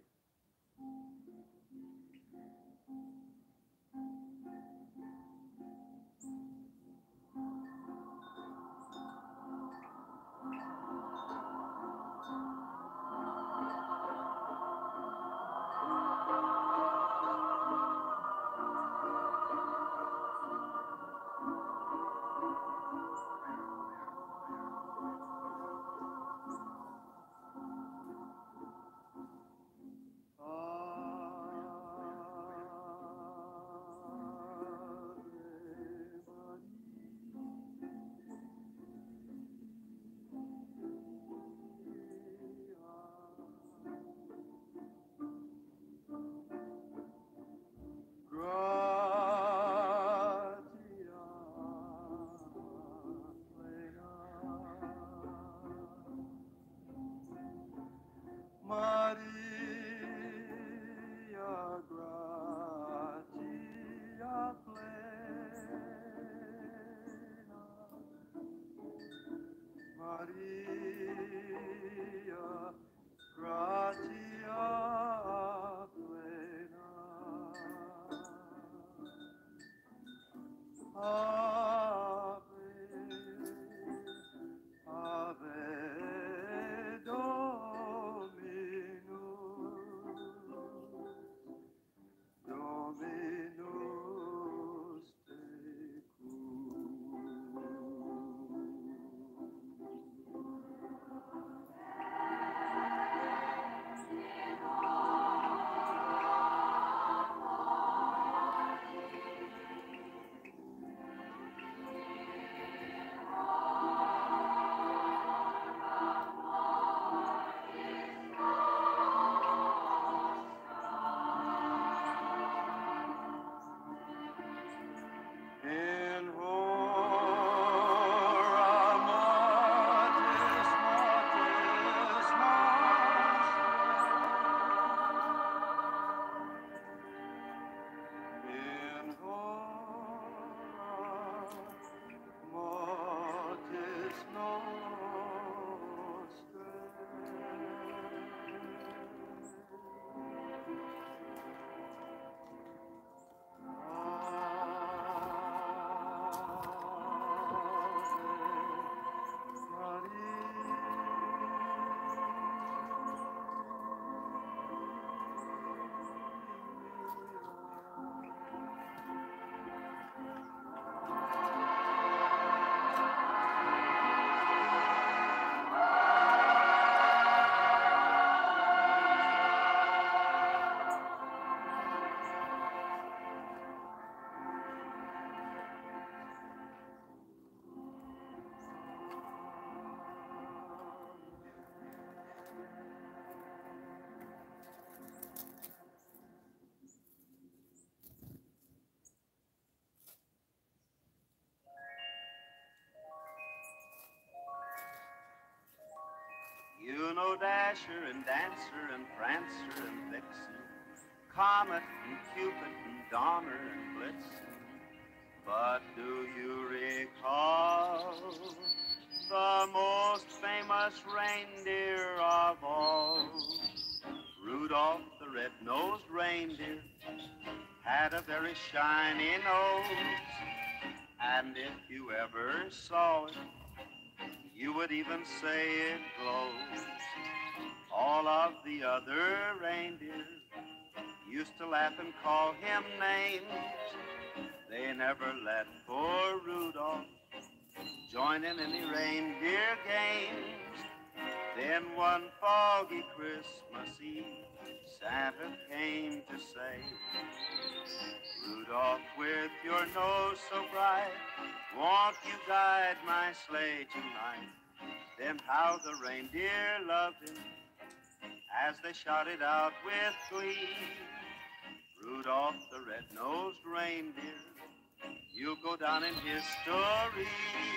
Dasher and Dancer and Prancer and Vixen, Comet and Cupid and Donner and Blitzen. But do you recall the most famous reindeer of all? Rudolph the red-nosed reindeer had a very shiny nose, and if you ever saw it, you would even say it glows. All of the other reindeers used to laugh and call him names. They never let poor Rudolph join in any reindeer games. Then one foggy Christmas Eve, Santa came to say, Rudolph, with your nose so bright, won't you guide my sleigh tonight? Then how the reindeer loved him as they shouted out with glee, Rudolph the red-nosed reindeer, you'll go down in history.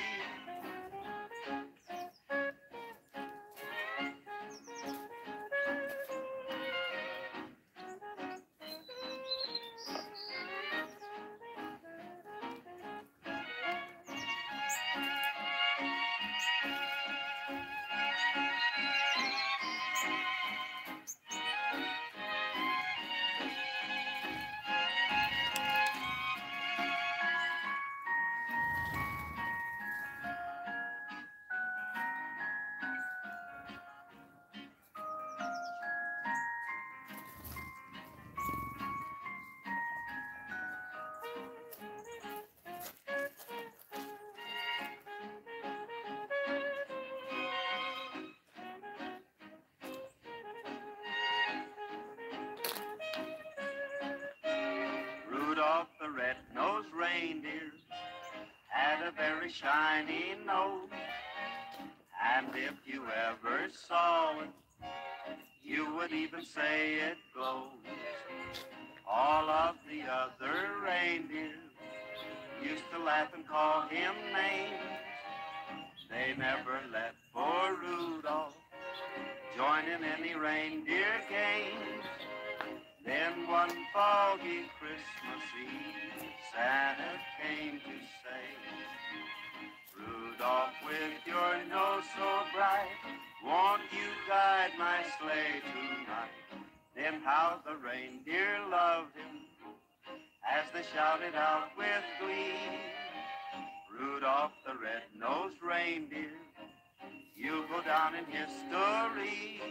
Rudolph the red-nosed reindeer had a very shiny nose, and if you ever saw it, you would even say it glows. All of the other reindeers used to laugh and call him names. They never let poor Rudolph join in any reindeer games. Then one foggy Christmas Eve, Santa came to say, Rudolph, with your nose so bright, won't you guide my sleigh tonight? Then how the reindeer loved him as they shouted out with glee, Rudolph the red-nosed reindeer, you'll go down in history.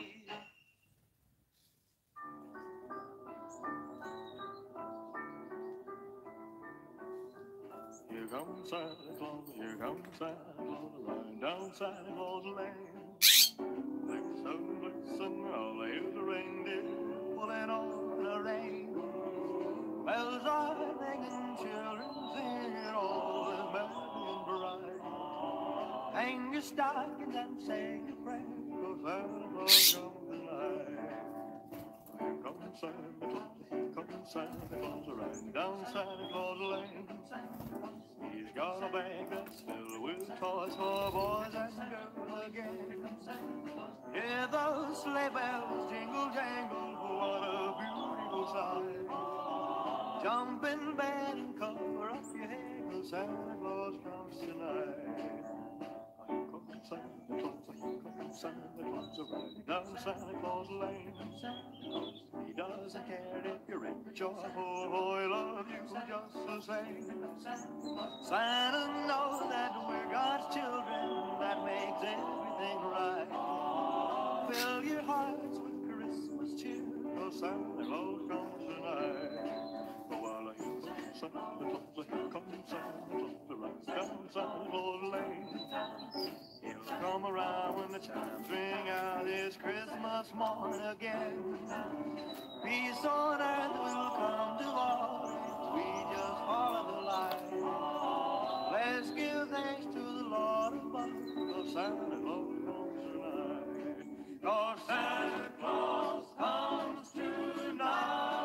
Here comes Santa Claus, here comes Santa Claus, riding down Santa Claus Lane. Listen, all hear the reindeer pulling on the rein. Bells are ringing, children singing, all is merry and bright. Hang your stockings and say your prayer, 'cause Santa Claus comes tonight. Here comes Santa Claus, here comes Santa Claus, riding down Santa Claus Lane. He's got a bag that's filled with toys for boys and girls again. Hear those sleigh bells jingle jangle, what a beautiful sight. Jump in bed and cover up your head, 'cause Santa Claus comes tonight. Here comes Santa Claus, here comes Santa Claus, riding down Santa Claus Lane. He doesn't care if you're rich or poor, he loves you just the same. Santa knows that we're God's children, that makes everything right. Fill your hearts with Christmas cheer, 'cause Santa Claus comes tonight. Oh, well, here comes Santa Claus, here comes Santa Claus, right down Santa Claus Lane. He'll come around when the chimes ring out this Christmas morning again. Peace on earth will come to all if we just follow the light. Let's give thanks to the Lord above, 'cause Santa Claus comes tonight. 'Cause Santa Claus comes tonight.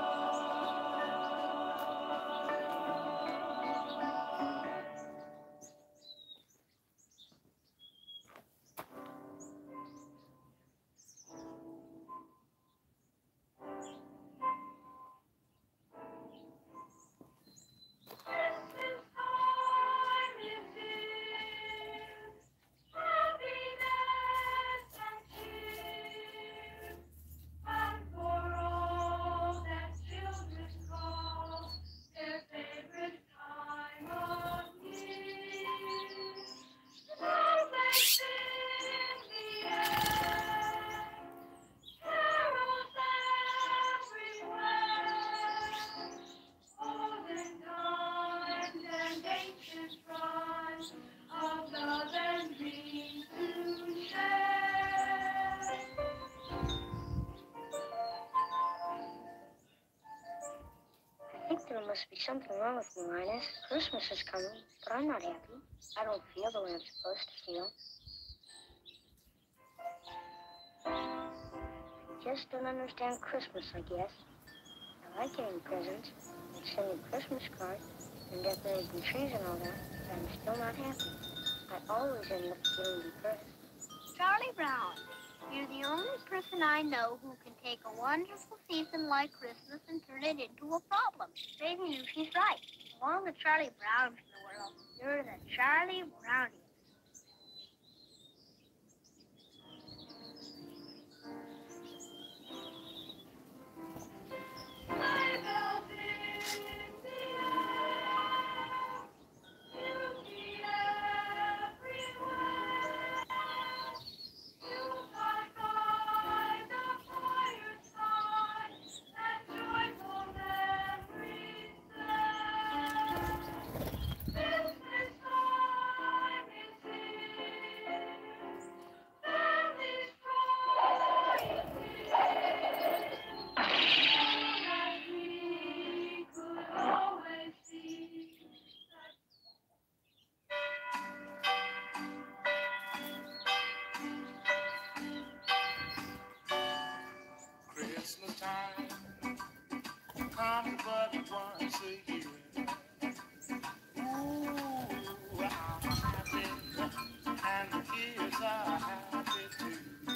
must be something wrong with me, Linus. Christmas is coming, but I'm not happy. I don't feel the way I'm supposed to feel. Just don't understand Christmas, I guess. I like getting presents and sending Christmas cards and decorating trees and all that, but I'm still not happy. I always end up feeling depressed. Charlie Brown, you're the only person I know who can take a wonderful season like Christmas and turn it into a problem. Maybe she's right. Of all the Charlie Browns in the world, you're the Charlie Browniest. Christmas time comes but once a year. Ooh, I'm happy, and the kids are happy too.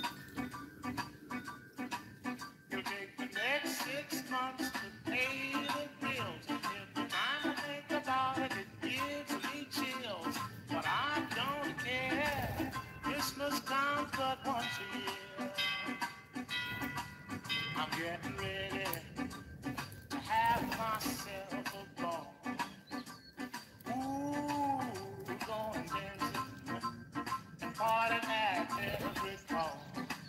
You'll take the next 6 months to pay the bills. Every time I think about it, it gives me chills. But I don't care. Christmas comes but once a year. I'm getting ready to have myself a ball. Ooh, going dancing and partying at every call.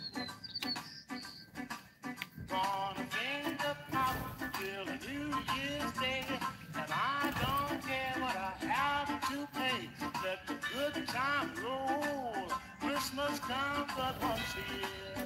Gonna think about till a New Year's Day, and I don't care what I have to pay. Let the good time roll. Christmas comes but once a year.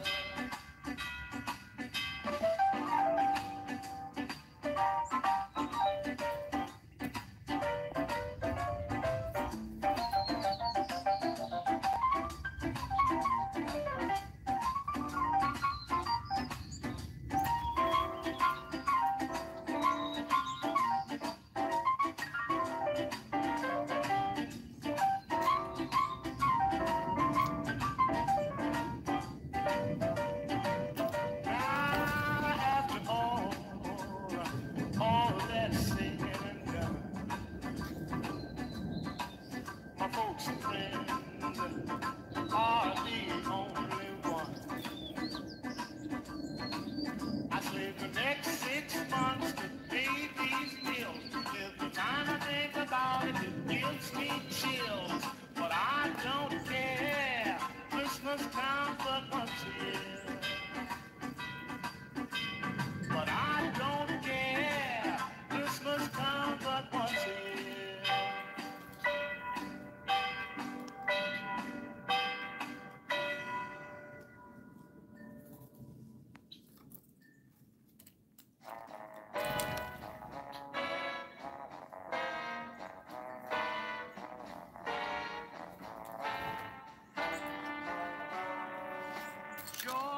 Joy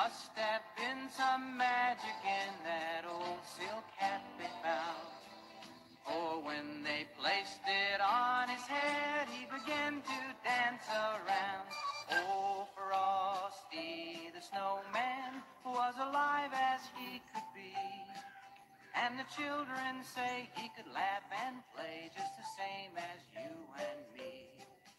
must have been some magic in that old silk hat they found. For when they placed it on his head, he began to dance around. Oh, Frosty the Snowman was alive as he could be. And the children say he could laugh and play just the same as you and me.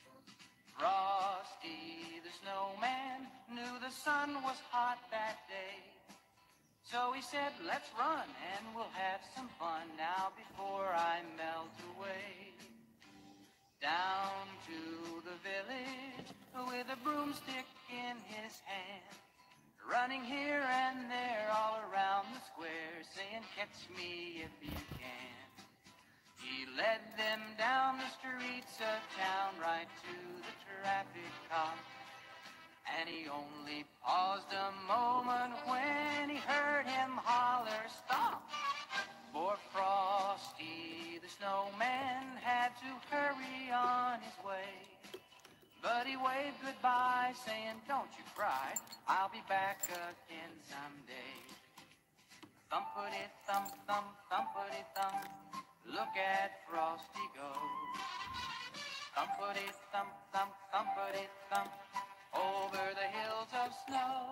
Frosty the Snowman knew the sun was hot that day. So he said, let's run and we'll have some fun now before I melt away. Down to the village with a broomstick in his hand, running here and there all around the square, saying, catch me if you can. He led them down the streets of town right to the traffic cop. And he only paused a moment when he heard him holler, stop! For Frosty the Snowman had to hurry on his way. But he waved goodbye, saying, don't you cry, I'll be back again someday. Thumpity-thump, thump, thumpity-thump, look at Frosty go. Thumpity-thump, thump, thumpity-thump, over the hills of snow.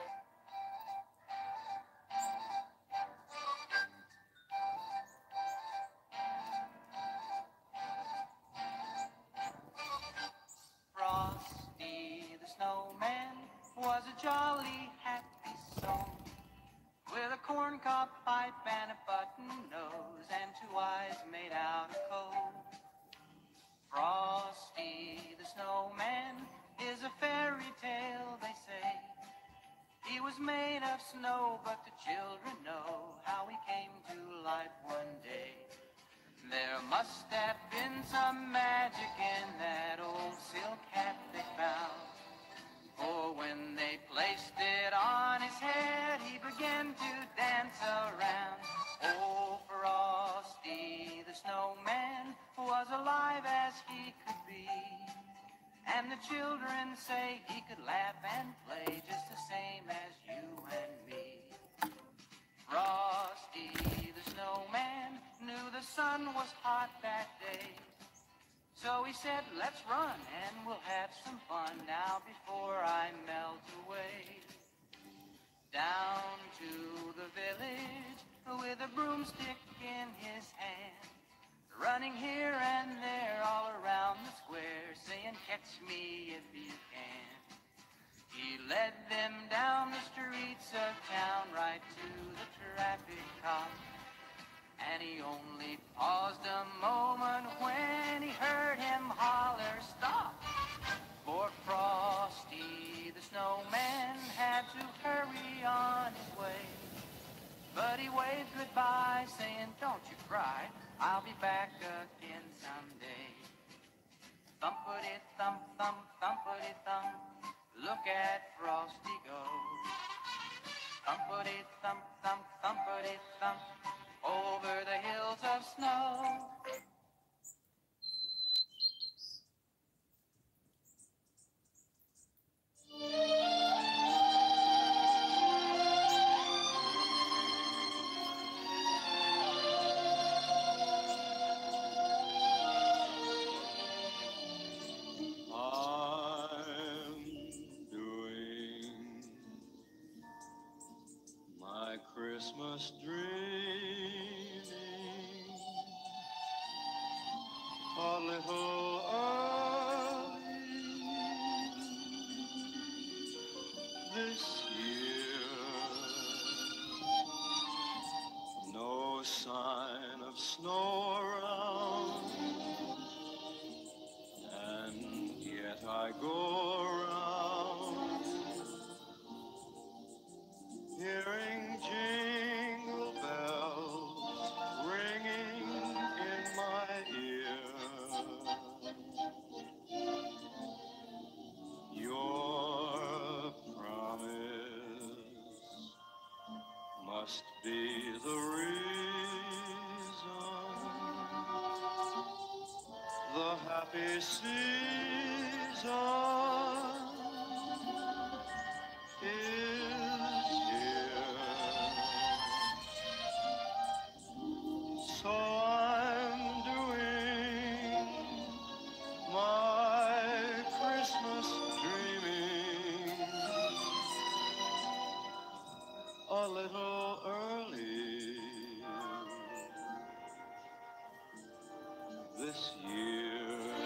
Frosty the Snowman was a jolly happy soul, with a corncob pipe and a button nose and two eyes made out of coal. Frosty the Snowman is a fairy tale, they say. He was made of snow, but the children know how he came to life one day. There must have been some magic in that old silk hat they found. For when they placed it on his head, he began to dance around. Oh, Frosty the Snowman was alive as he could be. And the children say he could laugh and play just the same as you and me. Frosty the Snowman knew the sun was hot that day. So he said, let's run and we'll have some fun now before I melt away. Down to the village with a broomstick in his hand, running here and there all around the square, saying, catch me if you can. He led them down the streets of town right to the traffic cop. And he only paused a moment when he heard him holler, stop! For Frosty the Snowman had to hurry on his way. But he waved goodbye, saying, don't you cry, I'll be back again someday. Thumpity-thump, thump, thumpity-thump, look at Frosty go. Thumpity-thump, thump, thumpity-thump, over the hills of snow. I'm doing my Christmas dreaming a little early this year. No sign of snow around, and yet I go around hearing jingle bells ringing in my ear. Your promise must be the reason the happy season is little early this year.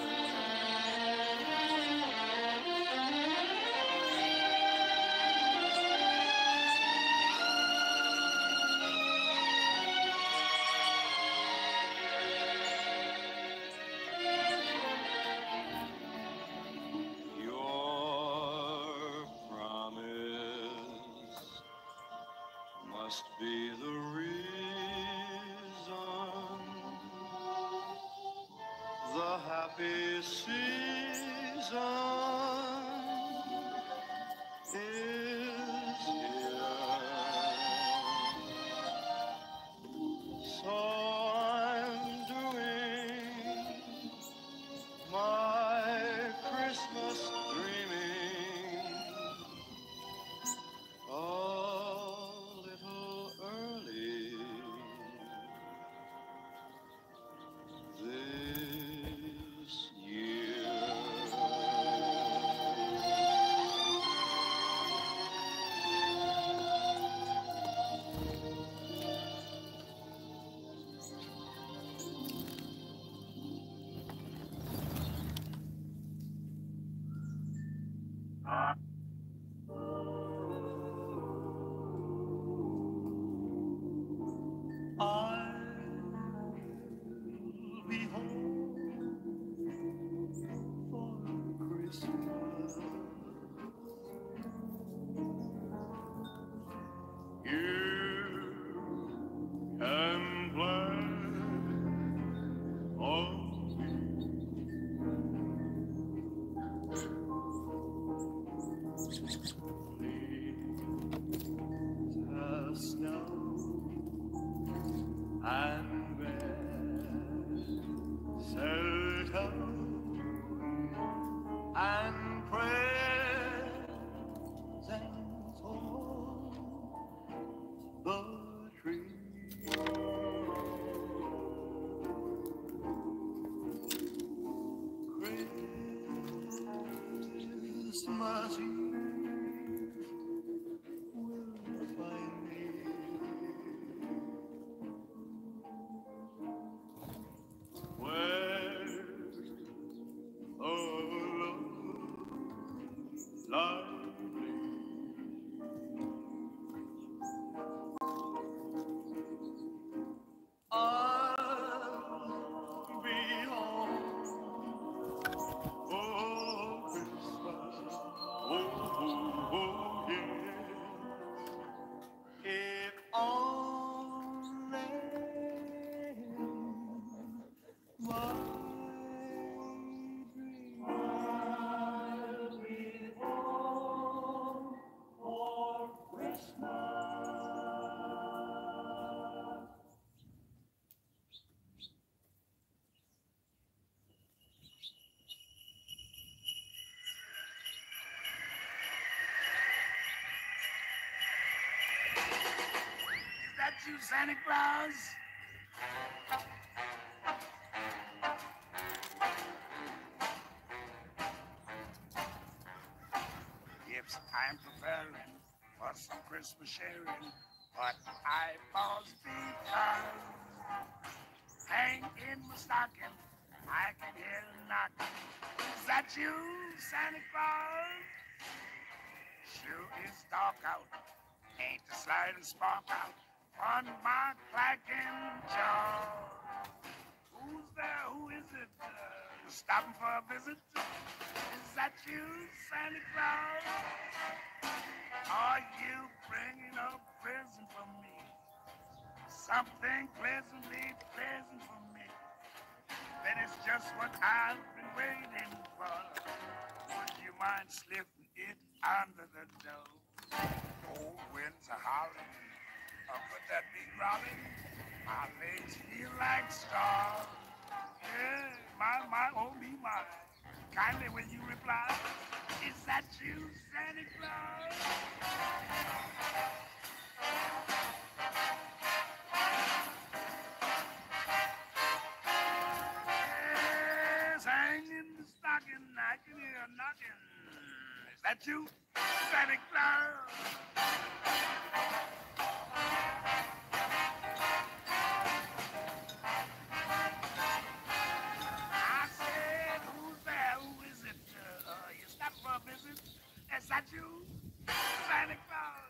Your promise must be the reason the happy season is here. So I'm doing my Christmas dreaming a little early this year. I'll be home for Christmas. You can plan on me. Please have snow and mistletoe and presents on the tree. Christmas Eve will find me where love lively. I'll be home for Christmas. Oh, yeah. If only my dream I'll be home for Christmas. Is that you, Santa Claus? Gifts I'm preparing for some Christmas sharing, but eyeballs because hang in my stocking, I can hear a knocking. Is that you, Santa Claus? Sure is dark out, ain't the slightest spark out on my clacking jaw. Who's there? Who is it? Stopping for a visit? Is that you, Santa Claus? Are you bringing a present for me? Something pleasantly pleasant for me. Then it's just what I've been waiting for. Would you mind slipping it under the door? Cold winds are howling, but that big rolling, my legs feel like stars. Yeah, my, oh me, my. Kindly will you reply, is that you, Santa Claus? Yes, hang in the stocking, I can hear a knocking. Is that you, Santa Claus? Is that you, Santa Claus?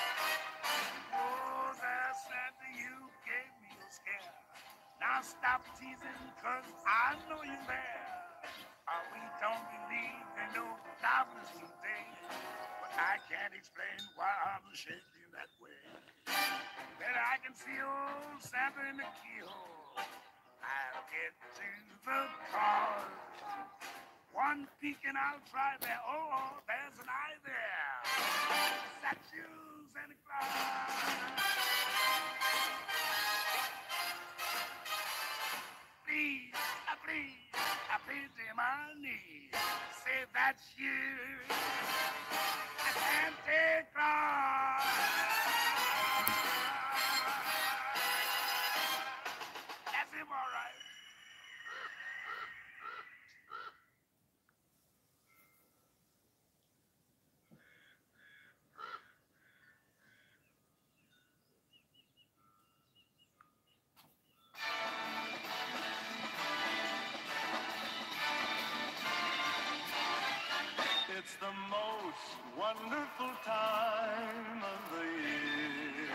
Oh, there, Santa, you gave me a scare. Now stop teasing, 'cause I know you're there. We don't believe in no goblins today, but I can't explain why I'm shaking that way. Then I can see old Santa in the keyhole. I'll get to the cars. One peek and I'll try there. Oh, there's an eye there. Is that you, Santa Claus? Please, I bend to my knees. Say that's you, Santa Claus. That's him, all right. It's the most wonderful time of the year,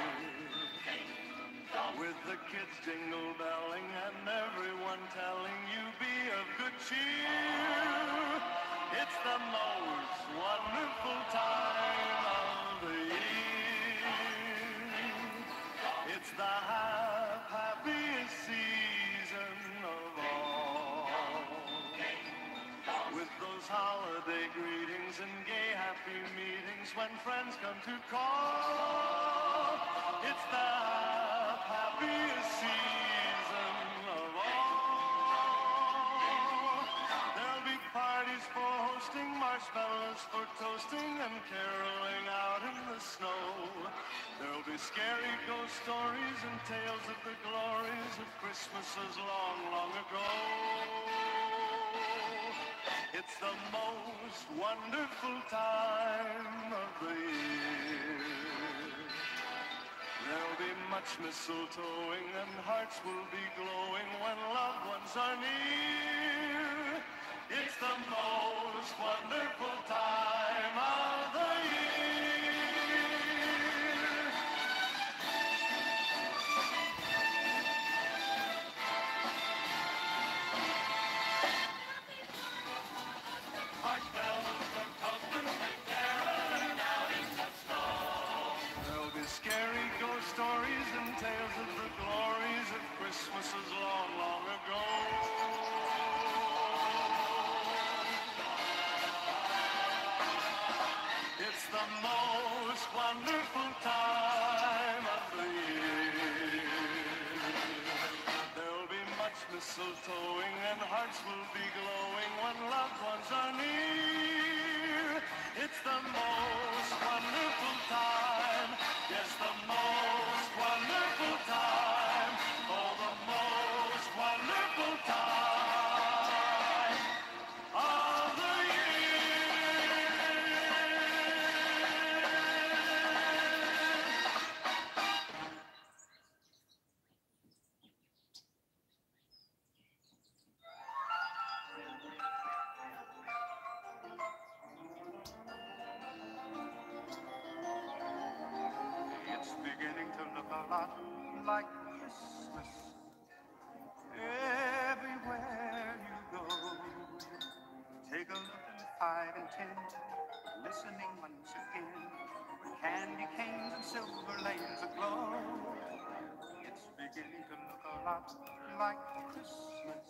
with the kids jingle belling and everyone telling you be of good cheer. It's the most wonderful time of the year. It's the happiest season of all, with those holiday greetings and gay happy meetings when friends come to call. It's the happiest season of all. There'll be parties for hosting, marshmallows for toasting, and caroling out in the snow. There'll be scary ghost stories and tales of the glories of Christmases long, long ago. It's the most wonderful time of the year. There'll be much mistletoeing and hearts will be glowing when loved ones are near. It's the most wonderful time of the year. Scary ghost stories and tales of the glories of Christmases long, long ago. It's the most wonderful time of the year. There'll be much mistletoeing and hearts will be glowing when loved ones are near. It's the most wonderful time. Yes, the most wonderful time. Oh, the most wonderful time of the year. It's beginning to look a lot like Christmas everywhere you go. Take a look at 5 and 10, listening once again, with candy canes and silver lanes aglow. It's beginning to look a lot like Christmas,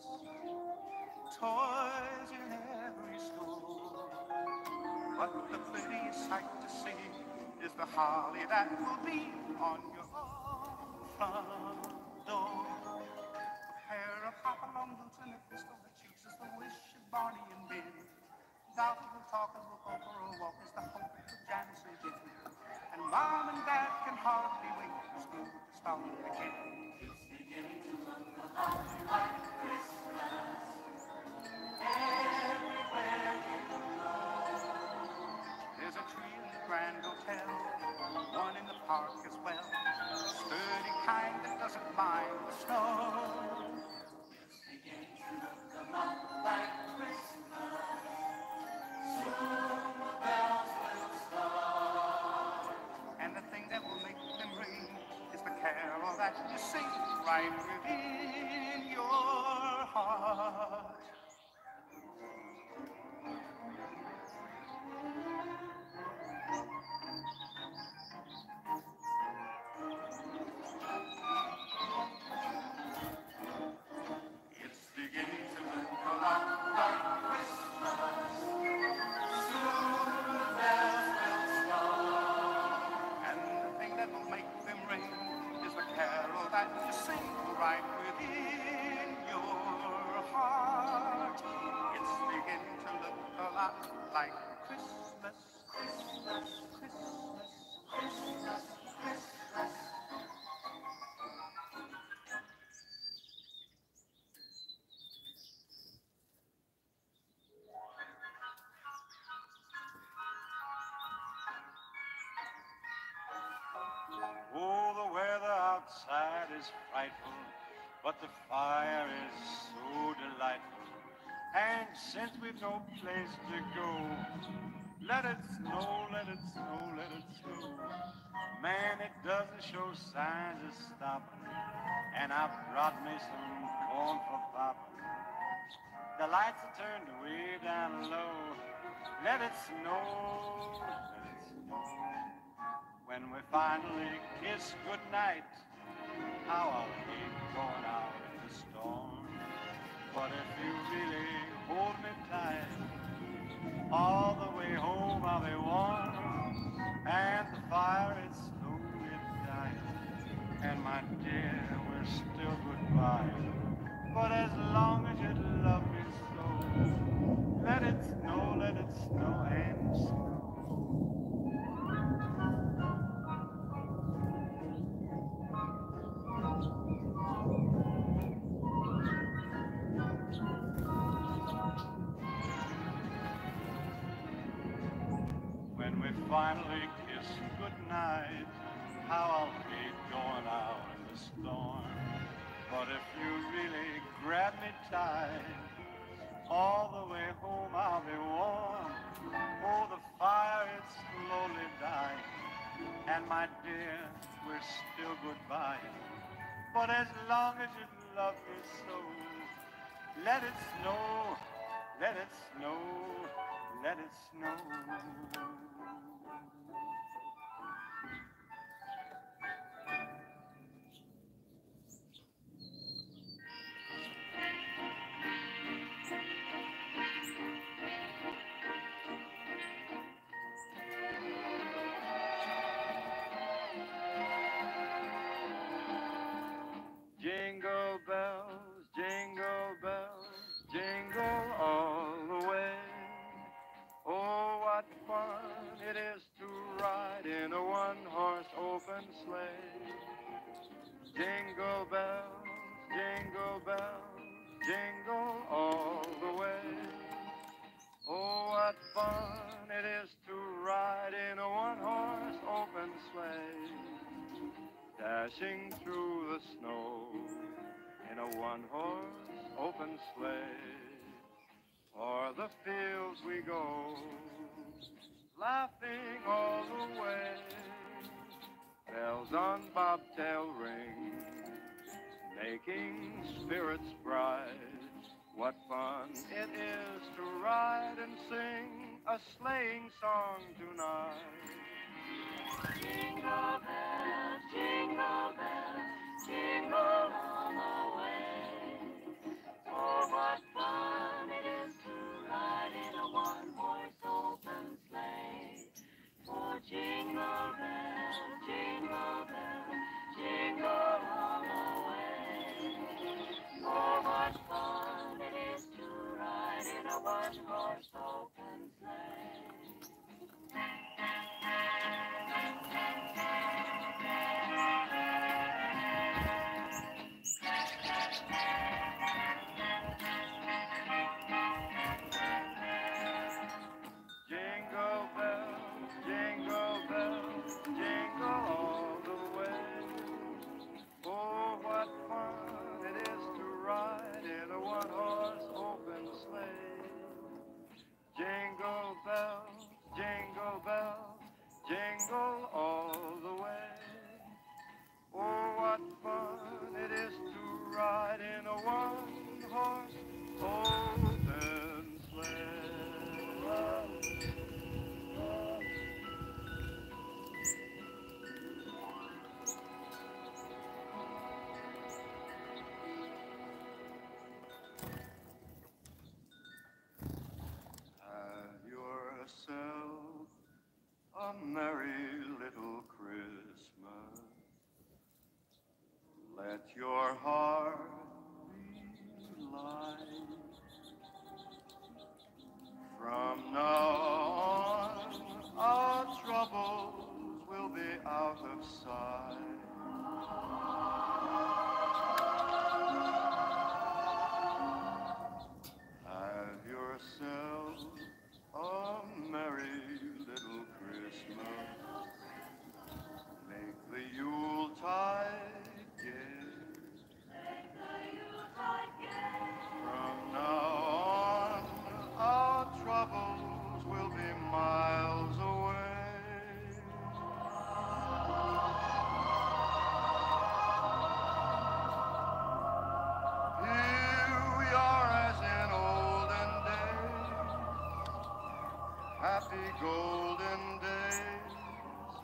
toys in every store. But the prettiest sight to see is the holly that will be on your own front door. A pair of hop-along boots and a pistol that chooses the wish of Barney and Ben. Dolly will talk and will go for a walk as the hope of Janice again. And Mom and Dad can hardly wait for school to start again. It's beginning to look a lot like Christmas everywhere you go. There's a tree in the Grand Hotel, one in the park as well, a sturdy kind that doesn't mind the snow. It's beginning to look a lot like Christmas. Soon the bells will frightful, but the fire is so delightful. And since we've no place to go, let it snow, let it snow, let it snow. Man, it doesn't show signs of stopping, and I brought me some corn for popping. The lights are turned way down low. Let it snow, let it snow. When we finally kiss goodnight, how I'll hate going out in the storm. But if you really hold me tight, all the way home I'll be warm, and the fire is slowly dying. And my dear, we're still goodbye. But as long as you love me so, let it snow and snow. When we finally kiss goodnight, how I'll hate going out in the storm. But if you really grab me tight, all the way home I'll be warm. Oh, the fire is slowly dying, and my dear, we're still goodbye. But as long as you love me so, let it snow, let it snow, let it snow. Jingle bells, jingle all the way. Oh, what fun it is to ride in a one-horse open sleigh. Jingle bells, jingle all the way. Oh, what fun it is to ride in a one-horse open sleigh. Dashing through the snow in a one-horse open sleigh. O'er the fields we go, laughing all the way. Bells on bobtail ring, making spirits bright. What fun it is to ride and sing a sleighing song tonight. Jingle bells, jingle all the way. Oh, what fun it is to ride in a one-horse open sleigh. Oh, jingle bells, jingle all the way. Oh, what fun it is to ride in a one-horse open sleigh. Jingle bells, jingle all the way. Oh, what fun it is to ride in a one-horse open sleigh. Jingle bells, jingle all the way. Oh, what fun it is to ride in a one-horse open sleigh. Have yourself a merry little Christmas. Let your heart be light. From now on, our troubles will be out of sight. Have yourself a merry little Christmas. Make the Yuletide gay.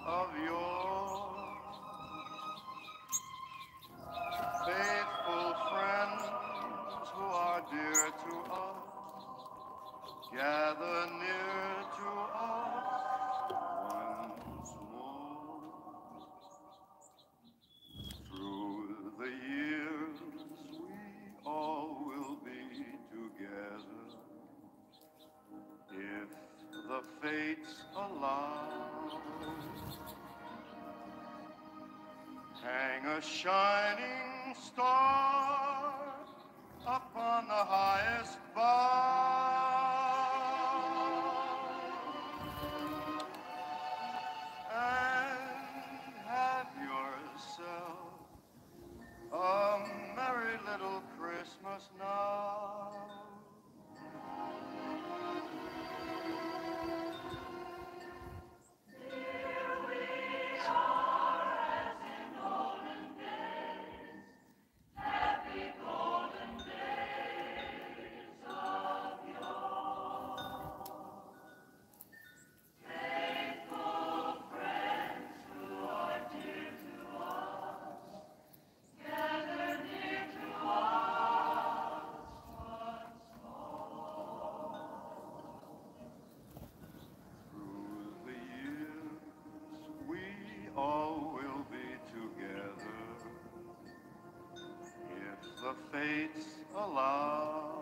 of yore. Faithful friends who are dear to us, gather near to us once more. Through the years we all will be together, if the fates allow. Hang a shining star upon the highest bough, and have yourself a merry little Christmas now. The fates allow.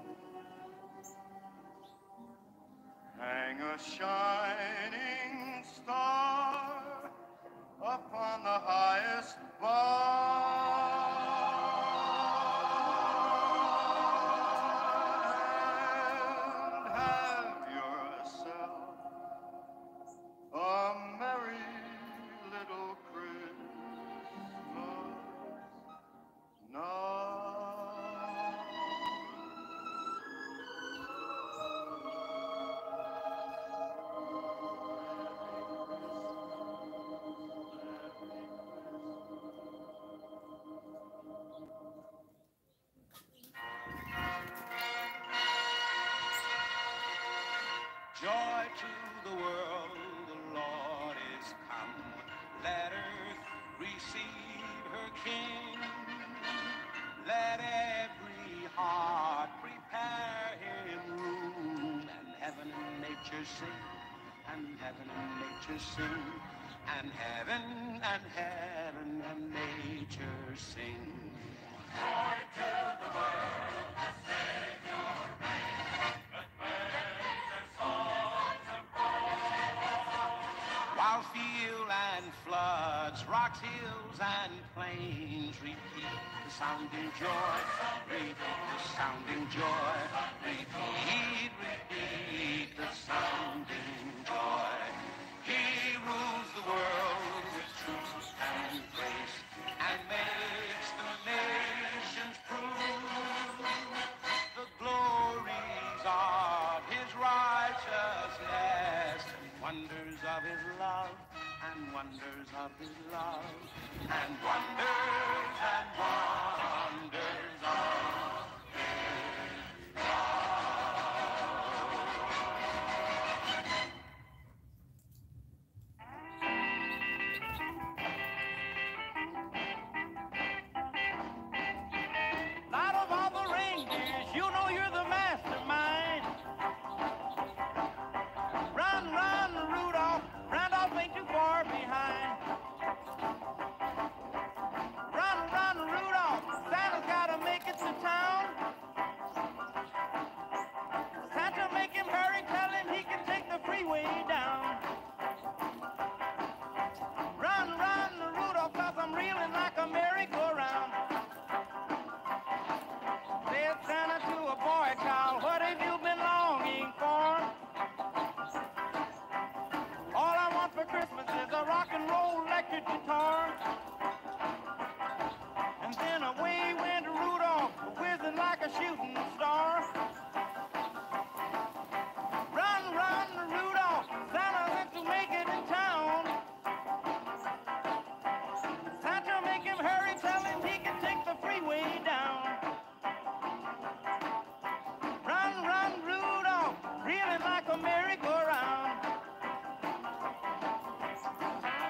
Hang a shining star upon the highest bough, and have yourself a merry little Christmas now. Joy to the world, the Lord is come. Let earth receive her King. Let every heart prepare him room. And heaven and nature sing, and heaven and nature sing, and heaven and nature sing. Joy to the world, the Savior reigns. While field and floods, rocks, hills, and plains repeat the sounding joy, repeat the sounding joy, repeat the sounding joy. He rules the world with truth and grace, and makes the nations prove the glories of his righteousness, wonders of his love, and wonders of his love, and wonders of his love. Out of all the reindeers, you know you're the mastermind. Run, run, Rudolph. Randolph ain't too far behind. Run, run, Rudolph. Santa's gotta make it to town. Santa, make him hurry. Tell him he can take the freeway down. Run, run, Rudolph, 'cause I'm reeling like a merry-go-round. Said Santa to a boy child, what have you been longing for? All I want for Christmas is a rock and roll electric guitar. And then away went Rudolph, whizzing like a shooting star. Run, run, Rudolph, Santa went to make it in town. Santa, make him hurry, tell him he can take the freeway down. Run, run, Rudolph, reeling like a merry-go-round.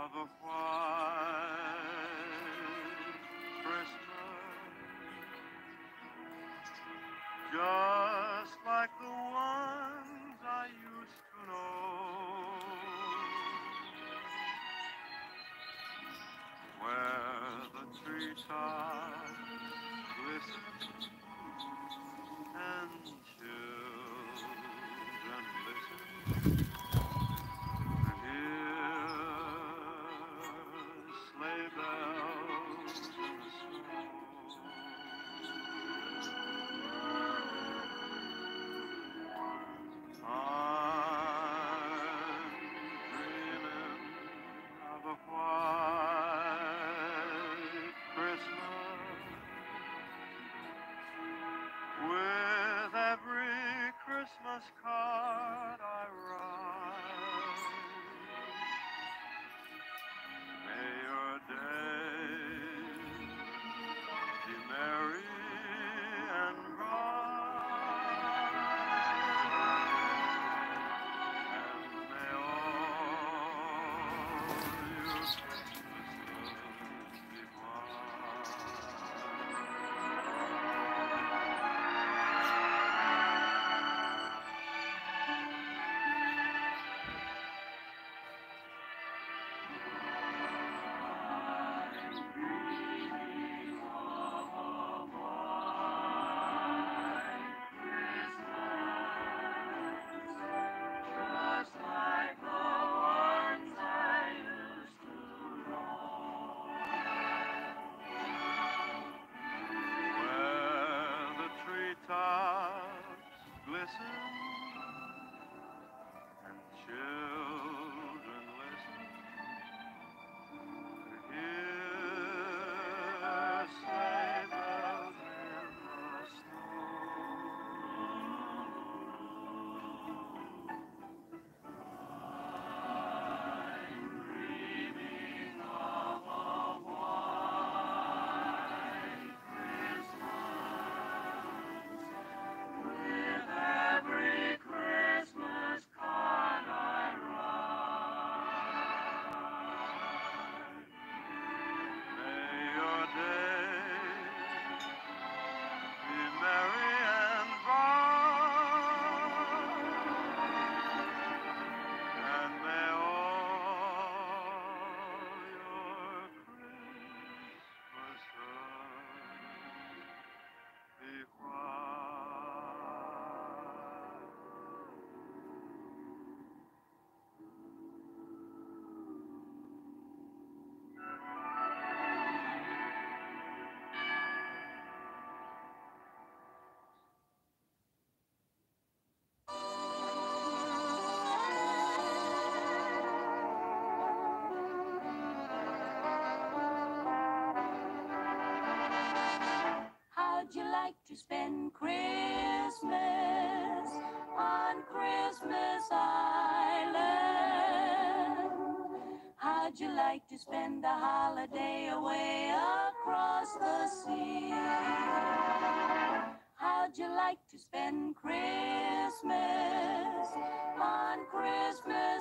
of a white Christmas, just like the ones I used to know, where the treetops glisten and children listen to hear sleigh bells in the snow. I'm dreaming of a white Christmas, with every Christmas card I write. May your days be merry and bright, and may all your Christmases be white. Where the treetops glisten and children listen to hear sleigh bells in the How'd you like to spend Christmas on Christmas Island? How'd you like to spend the holiday away across the sea? How'd you like to spend Christmas on Christmas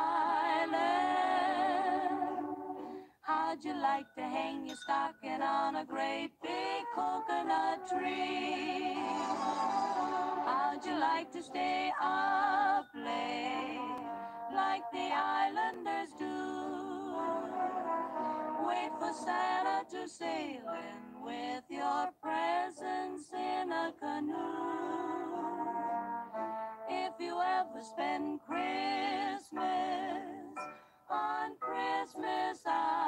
Island? How'd you like to hang your stocking on a great big coconut tree? How'd you like to stay up late like the islanders do? Wait for Santa to sail in with your presents in a canoe. If you ever spend Christmas on Christmas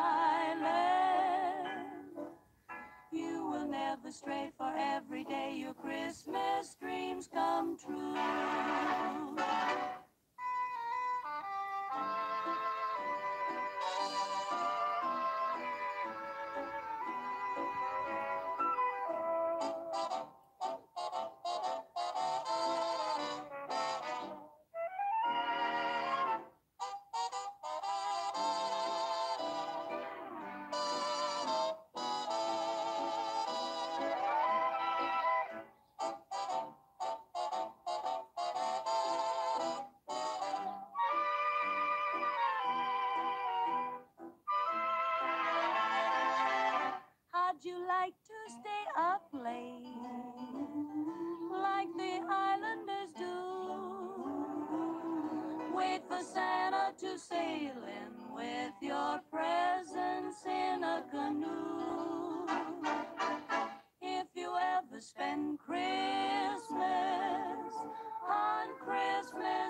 Island, you will never stray, for every day your Christmas dreams come true. to sailing with your presence in a canoe. If you ever spend Christmas on Christmas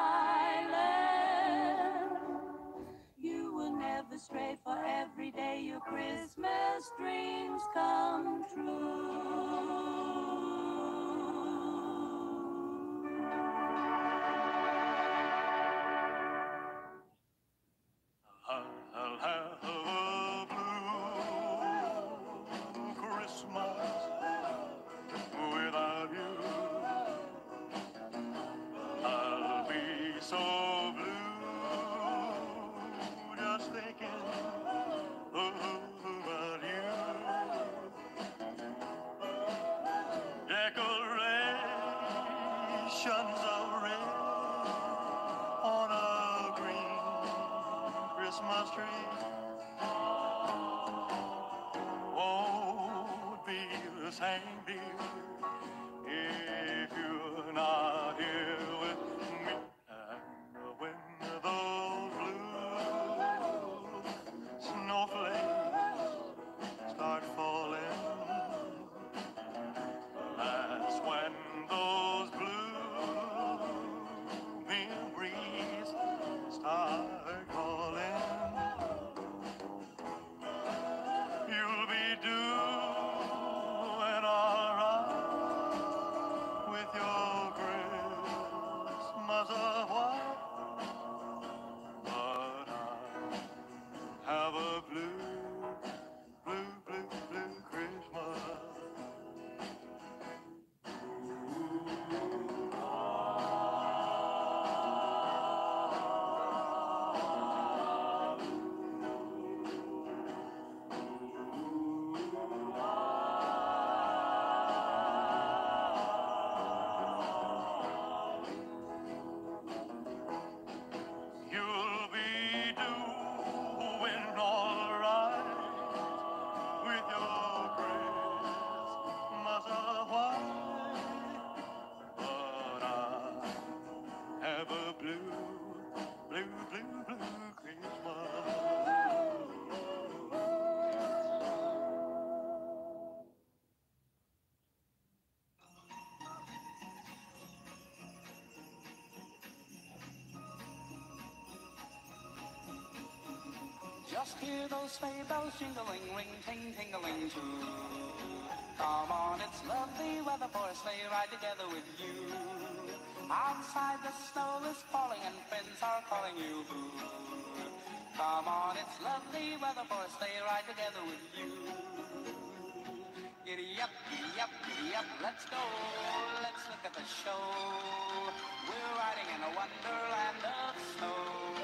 Island, you will never stray, for every day your Christmas dreams come true. I'll have a blue Christmas without you. I'll be so blue just thinking about you. Decorations of red on a green Christmas tree won't be the same, dear, if you're not here with me. And when those blue snowflakes start falling, that's when those blue memories start calling. You'll be doing all right with your Christmas of white, but I have a blue, blue, blue, blue Christmas. You'll be doing all right with your Christmas of white, but I have a blue, blue, blue, blue Christmas. Just hear those sleigh bells jingling, ring, ting, tingling too. Come on, it's lovely weather for a sleigh ride together with you. Outside the snow is falling and friends are calling you. Come on, it's lovely weather for a sleigh ride together with you. Giddy up, let's go, let's look at the show. We're riding in a wonderland of snow.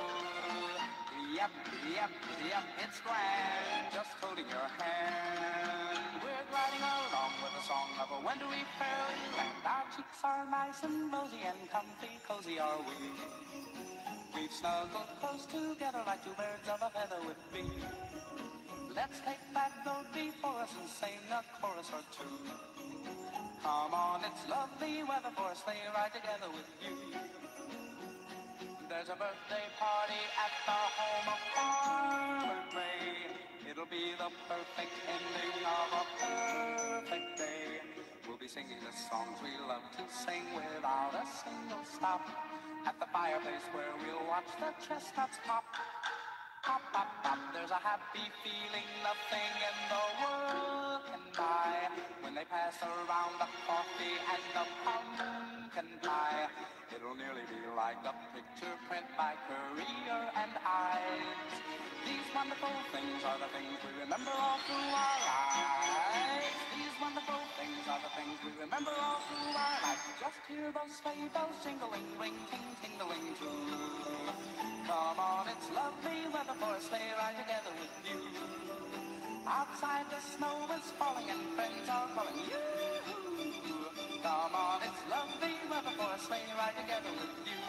Giddy up, it's grand, just holding your hand. We're gliding along with the song of a wintry fairyland. Our cheeks are nice and rosy and comfy, cozy are we. We've snuggled close together like two birds of a feather would be. Let's take that road before us and sing a chorus or two. Come on, it's lovely weather for a sleigh ride together with you. There's a birthday party at the home of Farmer Gray. It'll be the perfect ending of a perfect day. We'll be singing the songs we love to sing without a single stop. At the fireplace where we'll watch the chestnuts pop. Pop, pop, pop, there's a happy feeling nothing in the world can buy. When they pass around the coffee and the pumpkin pie, it'll nearly be like a picture print by Currier and Ives. These wonderful things are the things we remember all through our lives. These wonderful things are the things we remember all through our lives. Just hear those sleigh bells jingling, ring, ting, tingling too. Come on, it's lovely weather for a sleigh ride together with you. Outside the snow is falling and friends are calling you. Come on, it's lovely weather for a sleigh ride together with you.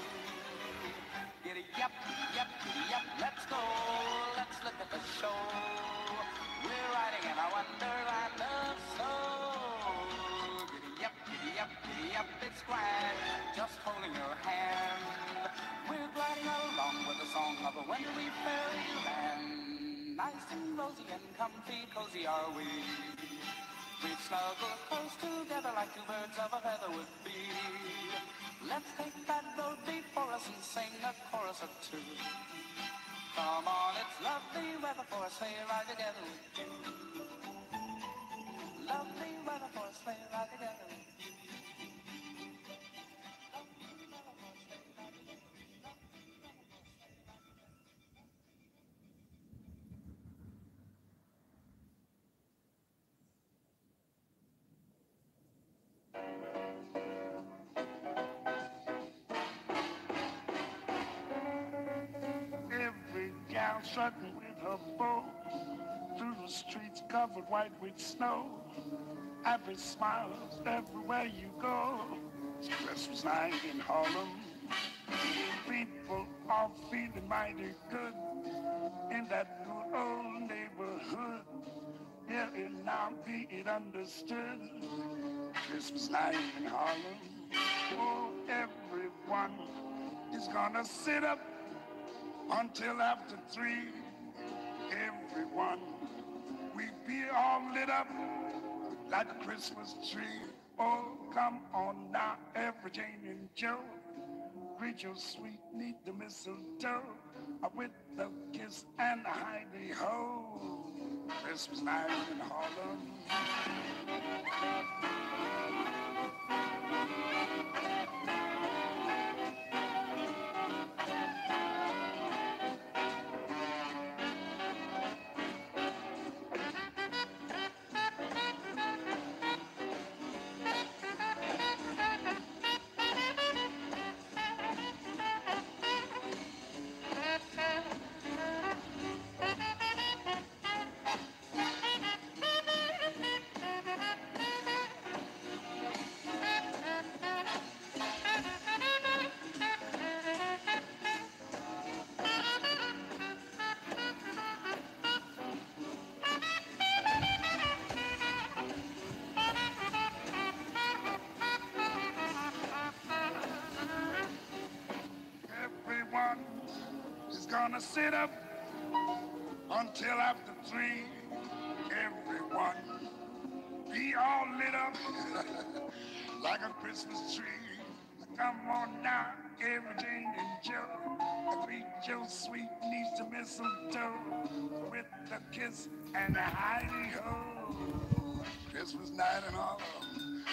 Giddy up, let's go, let's look at the show. We're riding in a wonderland of snow. Giddy up, giddy up, it's grand, just holding your hand. We're gliding along with the song of a wintry fairyland. Nice and rosy and comfy, cozy are we. We've snuggled close together like two birds of a feather would be. Let's take that road before us and sing a chorus or two. Come on, it's lovely weather for a sleigh ride together with you. Lovely weather for a sleigh ride together with you. Every gal strutting with her bow through the streets covered white with snow. Happy smiles everywhere you go. It's Christmas night in Harlem. People are feeling mighty good in that good old neighborhood. Hear it now, be it understood. Christmas night in Harlem. Oh, everyone is gonna sit up until after 3. Everyone, we be all lit up like a Christmas tree. Oh, come on now, every Jane and Joe. Greet your sweet, neat the mistletoe with the kiss and the hidey-ho. Christmas night in Harlem. Gonna sit up until after 3. Everyone be all lit up like a Christmas tree. Come on now, every Jane and Joe. Greet your sweet niece to mistletoe with the kiss and the hidey-ho. Christmas night in Harlem.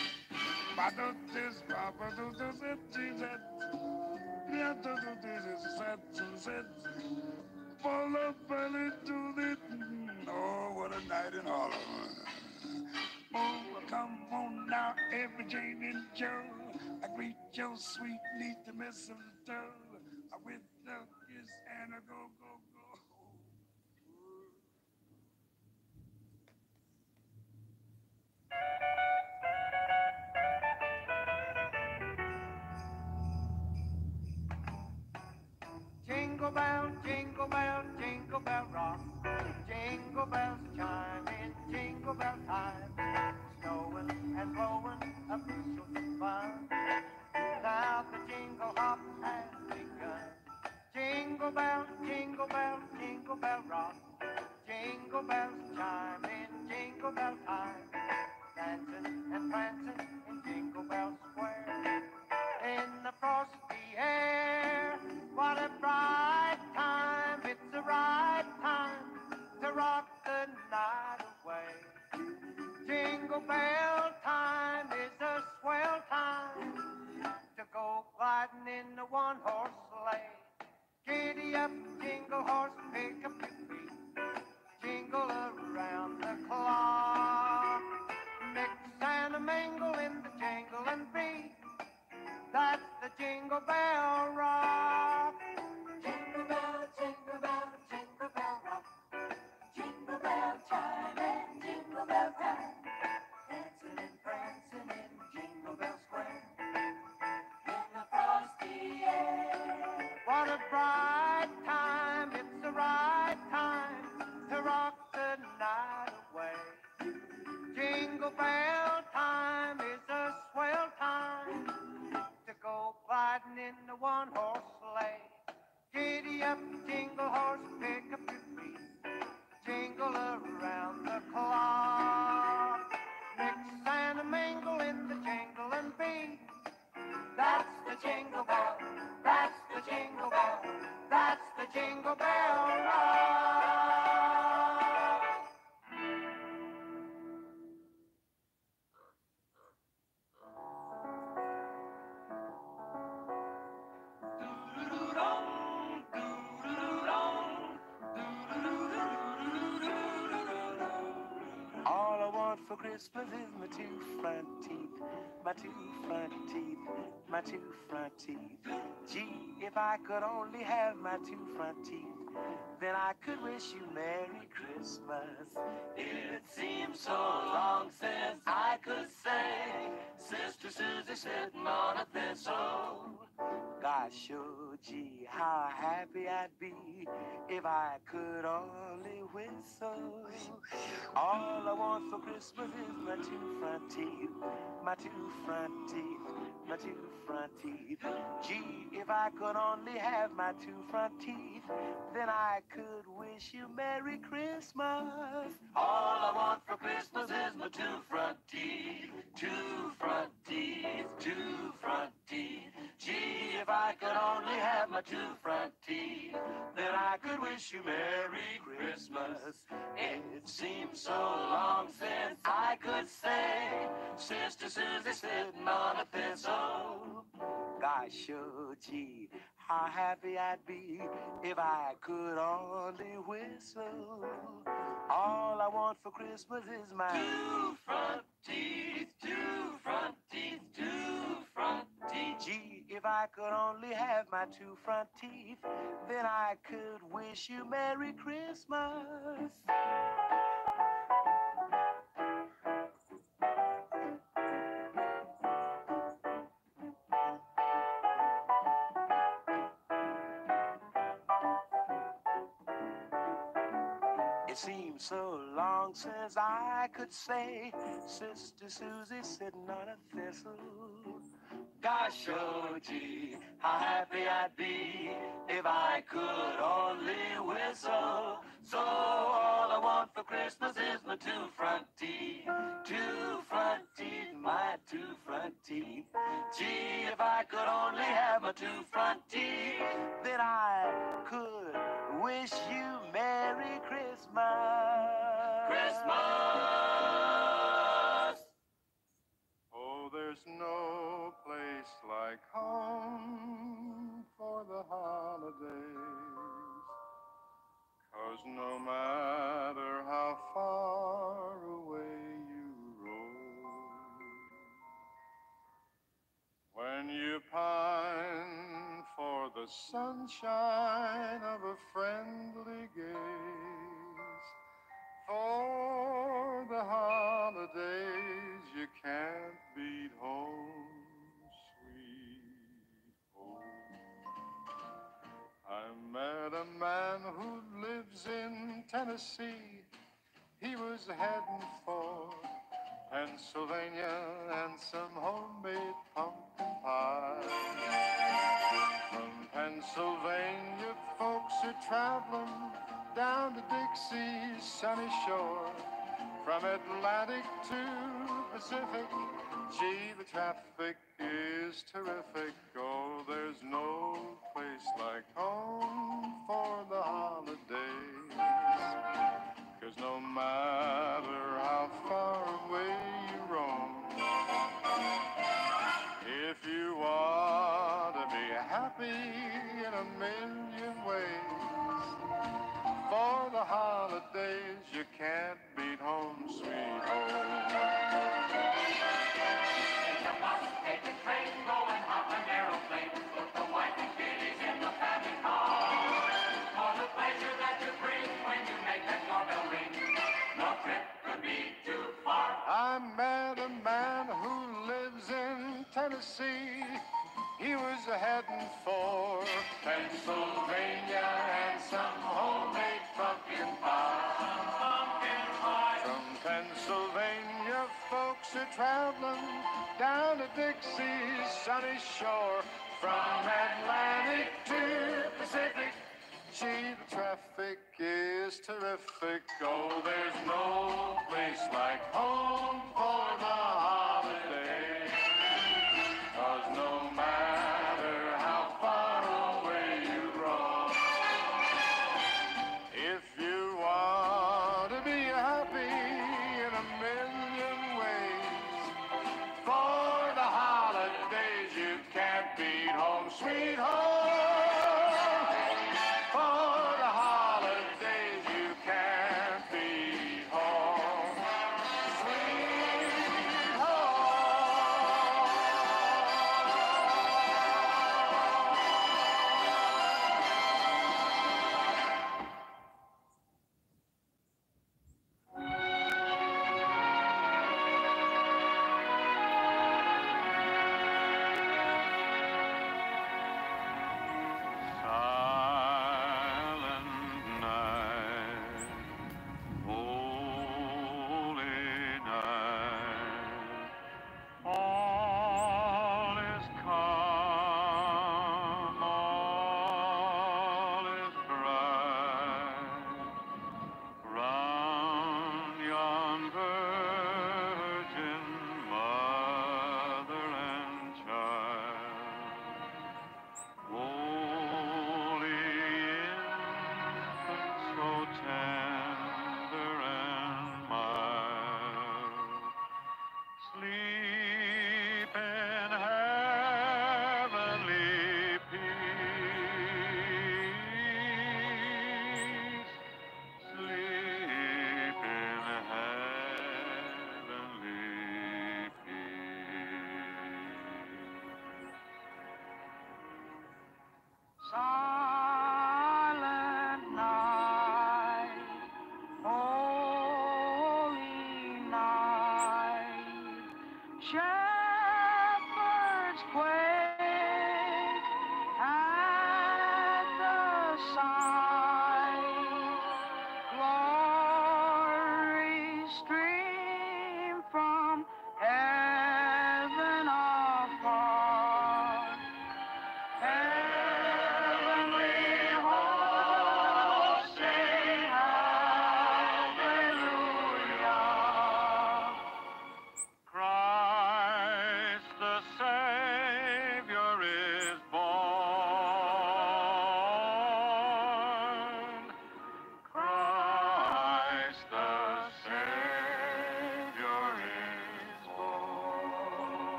Oh, what a night in Harlem. Oh, come on now, every Jane and Joe. I greet your sweet niece to mistletoe with the kiss and a go, go, go. Jingle bell, jingle bell rock. Jingle bells chiming, jingle bell time. Snowing and blowing a bushel of fun. Now the jingle hop has begun. Jingle bell, jingle bell, jingle bell rock. Jingle bells chiming, jingle bell time. Dancing and prancing in Jingle Bell Square. In the frosty air, what a bright time. It's the right time to rock the night away. Jingle bell time is a swell time to go gliding in the one-horse sleigh. Giddy up, jingle horse, pick up your feet. Jingle around the clock. Mix and a mingle in Christmas is my two front teeth, my two front teeth, my two front teeth. Gee, if I could only have my two front teeth, then I could wish you Merry Christmas. It seems so long since I could say, Sister Susie sitting on a thistle. Gosh, oh gee, how happy I'd be if I could only whistle. All I want for Christmas is my two front teeth, my two front teeth, my two front teeth. Gee, if I could only have my two front teeth, then I could wish you Merry Christmas. All I want for Christmas is my two front teeth, two front teeth, two front teeth. Gee, if I could only have my two front teeth, then I could wish you Merry Christmas. It seems so long since I could say, Sister Susie sitting on a thistle. Gosh, oh gee, how happy I'd be if I could only whistle. All I want for Christmas is my two front teeth, two front teeth, two front teeth. Gee, if I could only have my two front teeth, then I could wish you Merry Christmas. It seems so long since I could say, Sister Susie sitting on a thistle. Gosh, oh gee, how happy I'd be if I could only whistle. So all I want for Christmas is my two front teeth, my two front teeth. Gee, if I could only have my two front teeth, then I could wish you Merry Christmas. Christmas! Oh, there's no place like home for the holidays, 'cause no matter how far away you roam, when you pine for the sunshine of a friendly gaze, for the holidays you can't beat home, sweet home. I met a man who lives in Tennessee. He was heading for Pennsylvania and some homemade pumpkin pie. From Pennsylvania, folks are traveling down to Dixie's sunny shore. From Atlantic to Pacific, gee, the traffic is terrific. Oh, there's no place like home for the holidays, 'cause no matter how far away you roam, if you want to be happy in a million ways, for the holidays you can't beat home, sweet home. The bus, take the train, go and hop an aeroplane. Put the wife and kiddies in the family car. For the pleasure that you bring when you make that doorbell ring, no trip could be too far. I met a man who lives in Tennessee. He was heading for Pennsylvania and some homemade pumpkin pie. From Pennsylvania, folks are traveling down to Dixie's sunny shore. From Atlantic to Pacific, gee, the traffic is terrific. Oh, there's no place like home for the holidays, 'cause no matter how far away you roam, if you want to be happy in a million ways, for the holidays you can't beat home, sweet home. For the holidays you can't beat home, sweet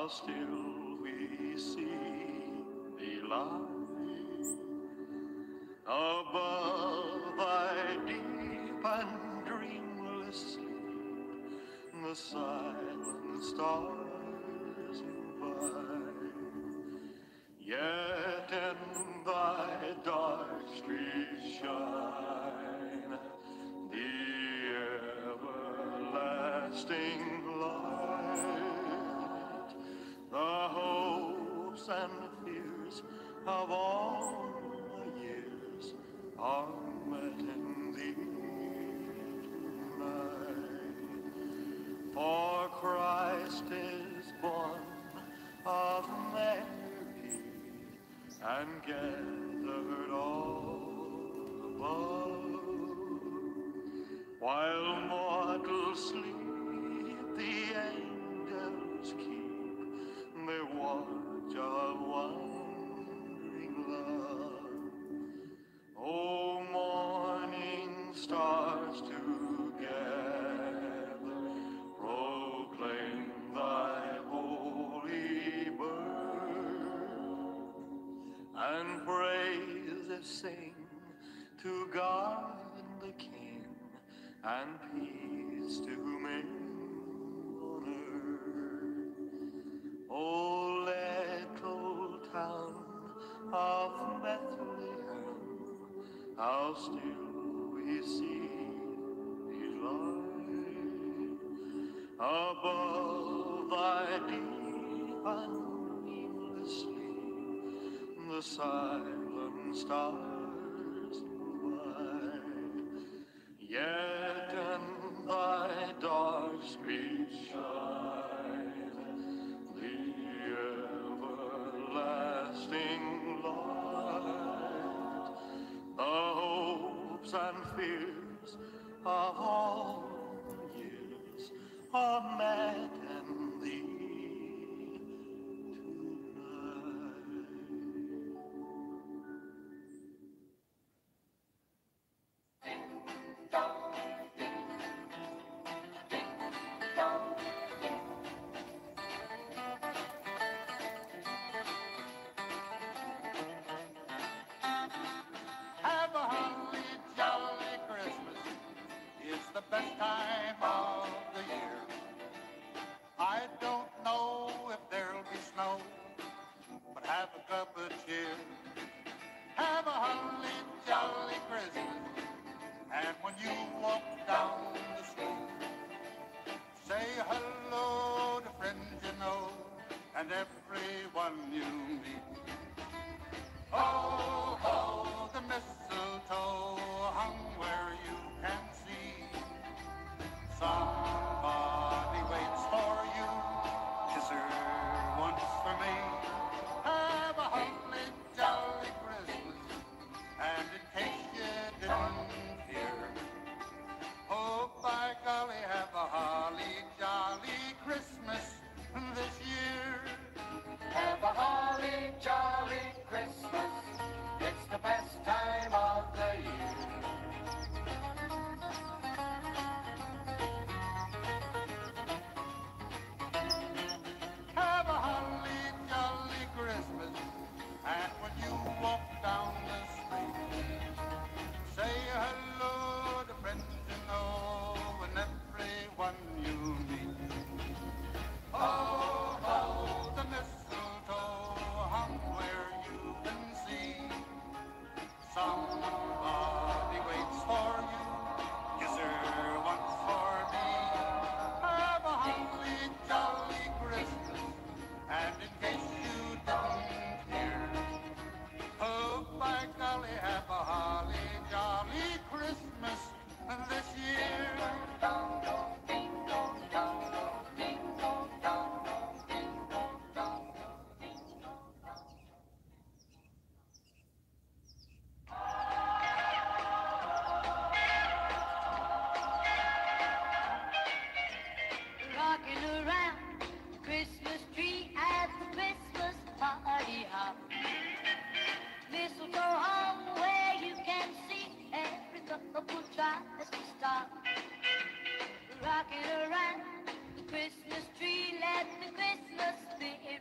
how still we see thee lie. Above thy deep and dreamless sleep, the silent stars go by. Yet in thy dark streets shine the everlasting light. The hopes and fears of all the years are met in thee tonight. For Christ is born of Mary and gathered all above. While mortals sleep, the angels keep their watch of wondering love. O morning stars together proclaim thy holy birth, and praises sing to God the King, and peace to men on earth. O little town of Bethlehem, how still we see thee lie. Above thy deep and dreamless sleep, the silent stars go by. Yet in thy dark streets shine the everlasting light. The hopes and fears of all years are met in thee Have a holly jolly Christmas. It's the best time of the year. I don't know if there'll be snow, but have a cup of cheer. Have a holly jolly Christmas. And when you walk down the street, say hello to friends you know and everyone you meet. Ho, ho, the mistletoe hung where you can see. Somebody waits for you, kiss her once for me. Have a holly jolly Christmas, and in case you didn't hear, oh by golly, have a holly jolly Christmas this year. Have a holly jolly Christmas, it's the best time of the year. Have a holly jolly Christmas, and when you walk down the street, say hello to friends you know and everyone you meet. Oh, oh, the mistletoe hung where you can see. Somebody waits for you, kiss her once for me. Have a holly jolly Christmas, and in case you didn't hear, oh by golly, have a holly jolly Christmas this year. Rocking around the Christmas tree at the Christmas party hop. Mistletoe hung where you can see every couple tries to stop. Rocking around the Christmas tree, let the Christmas spirit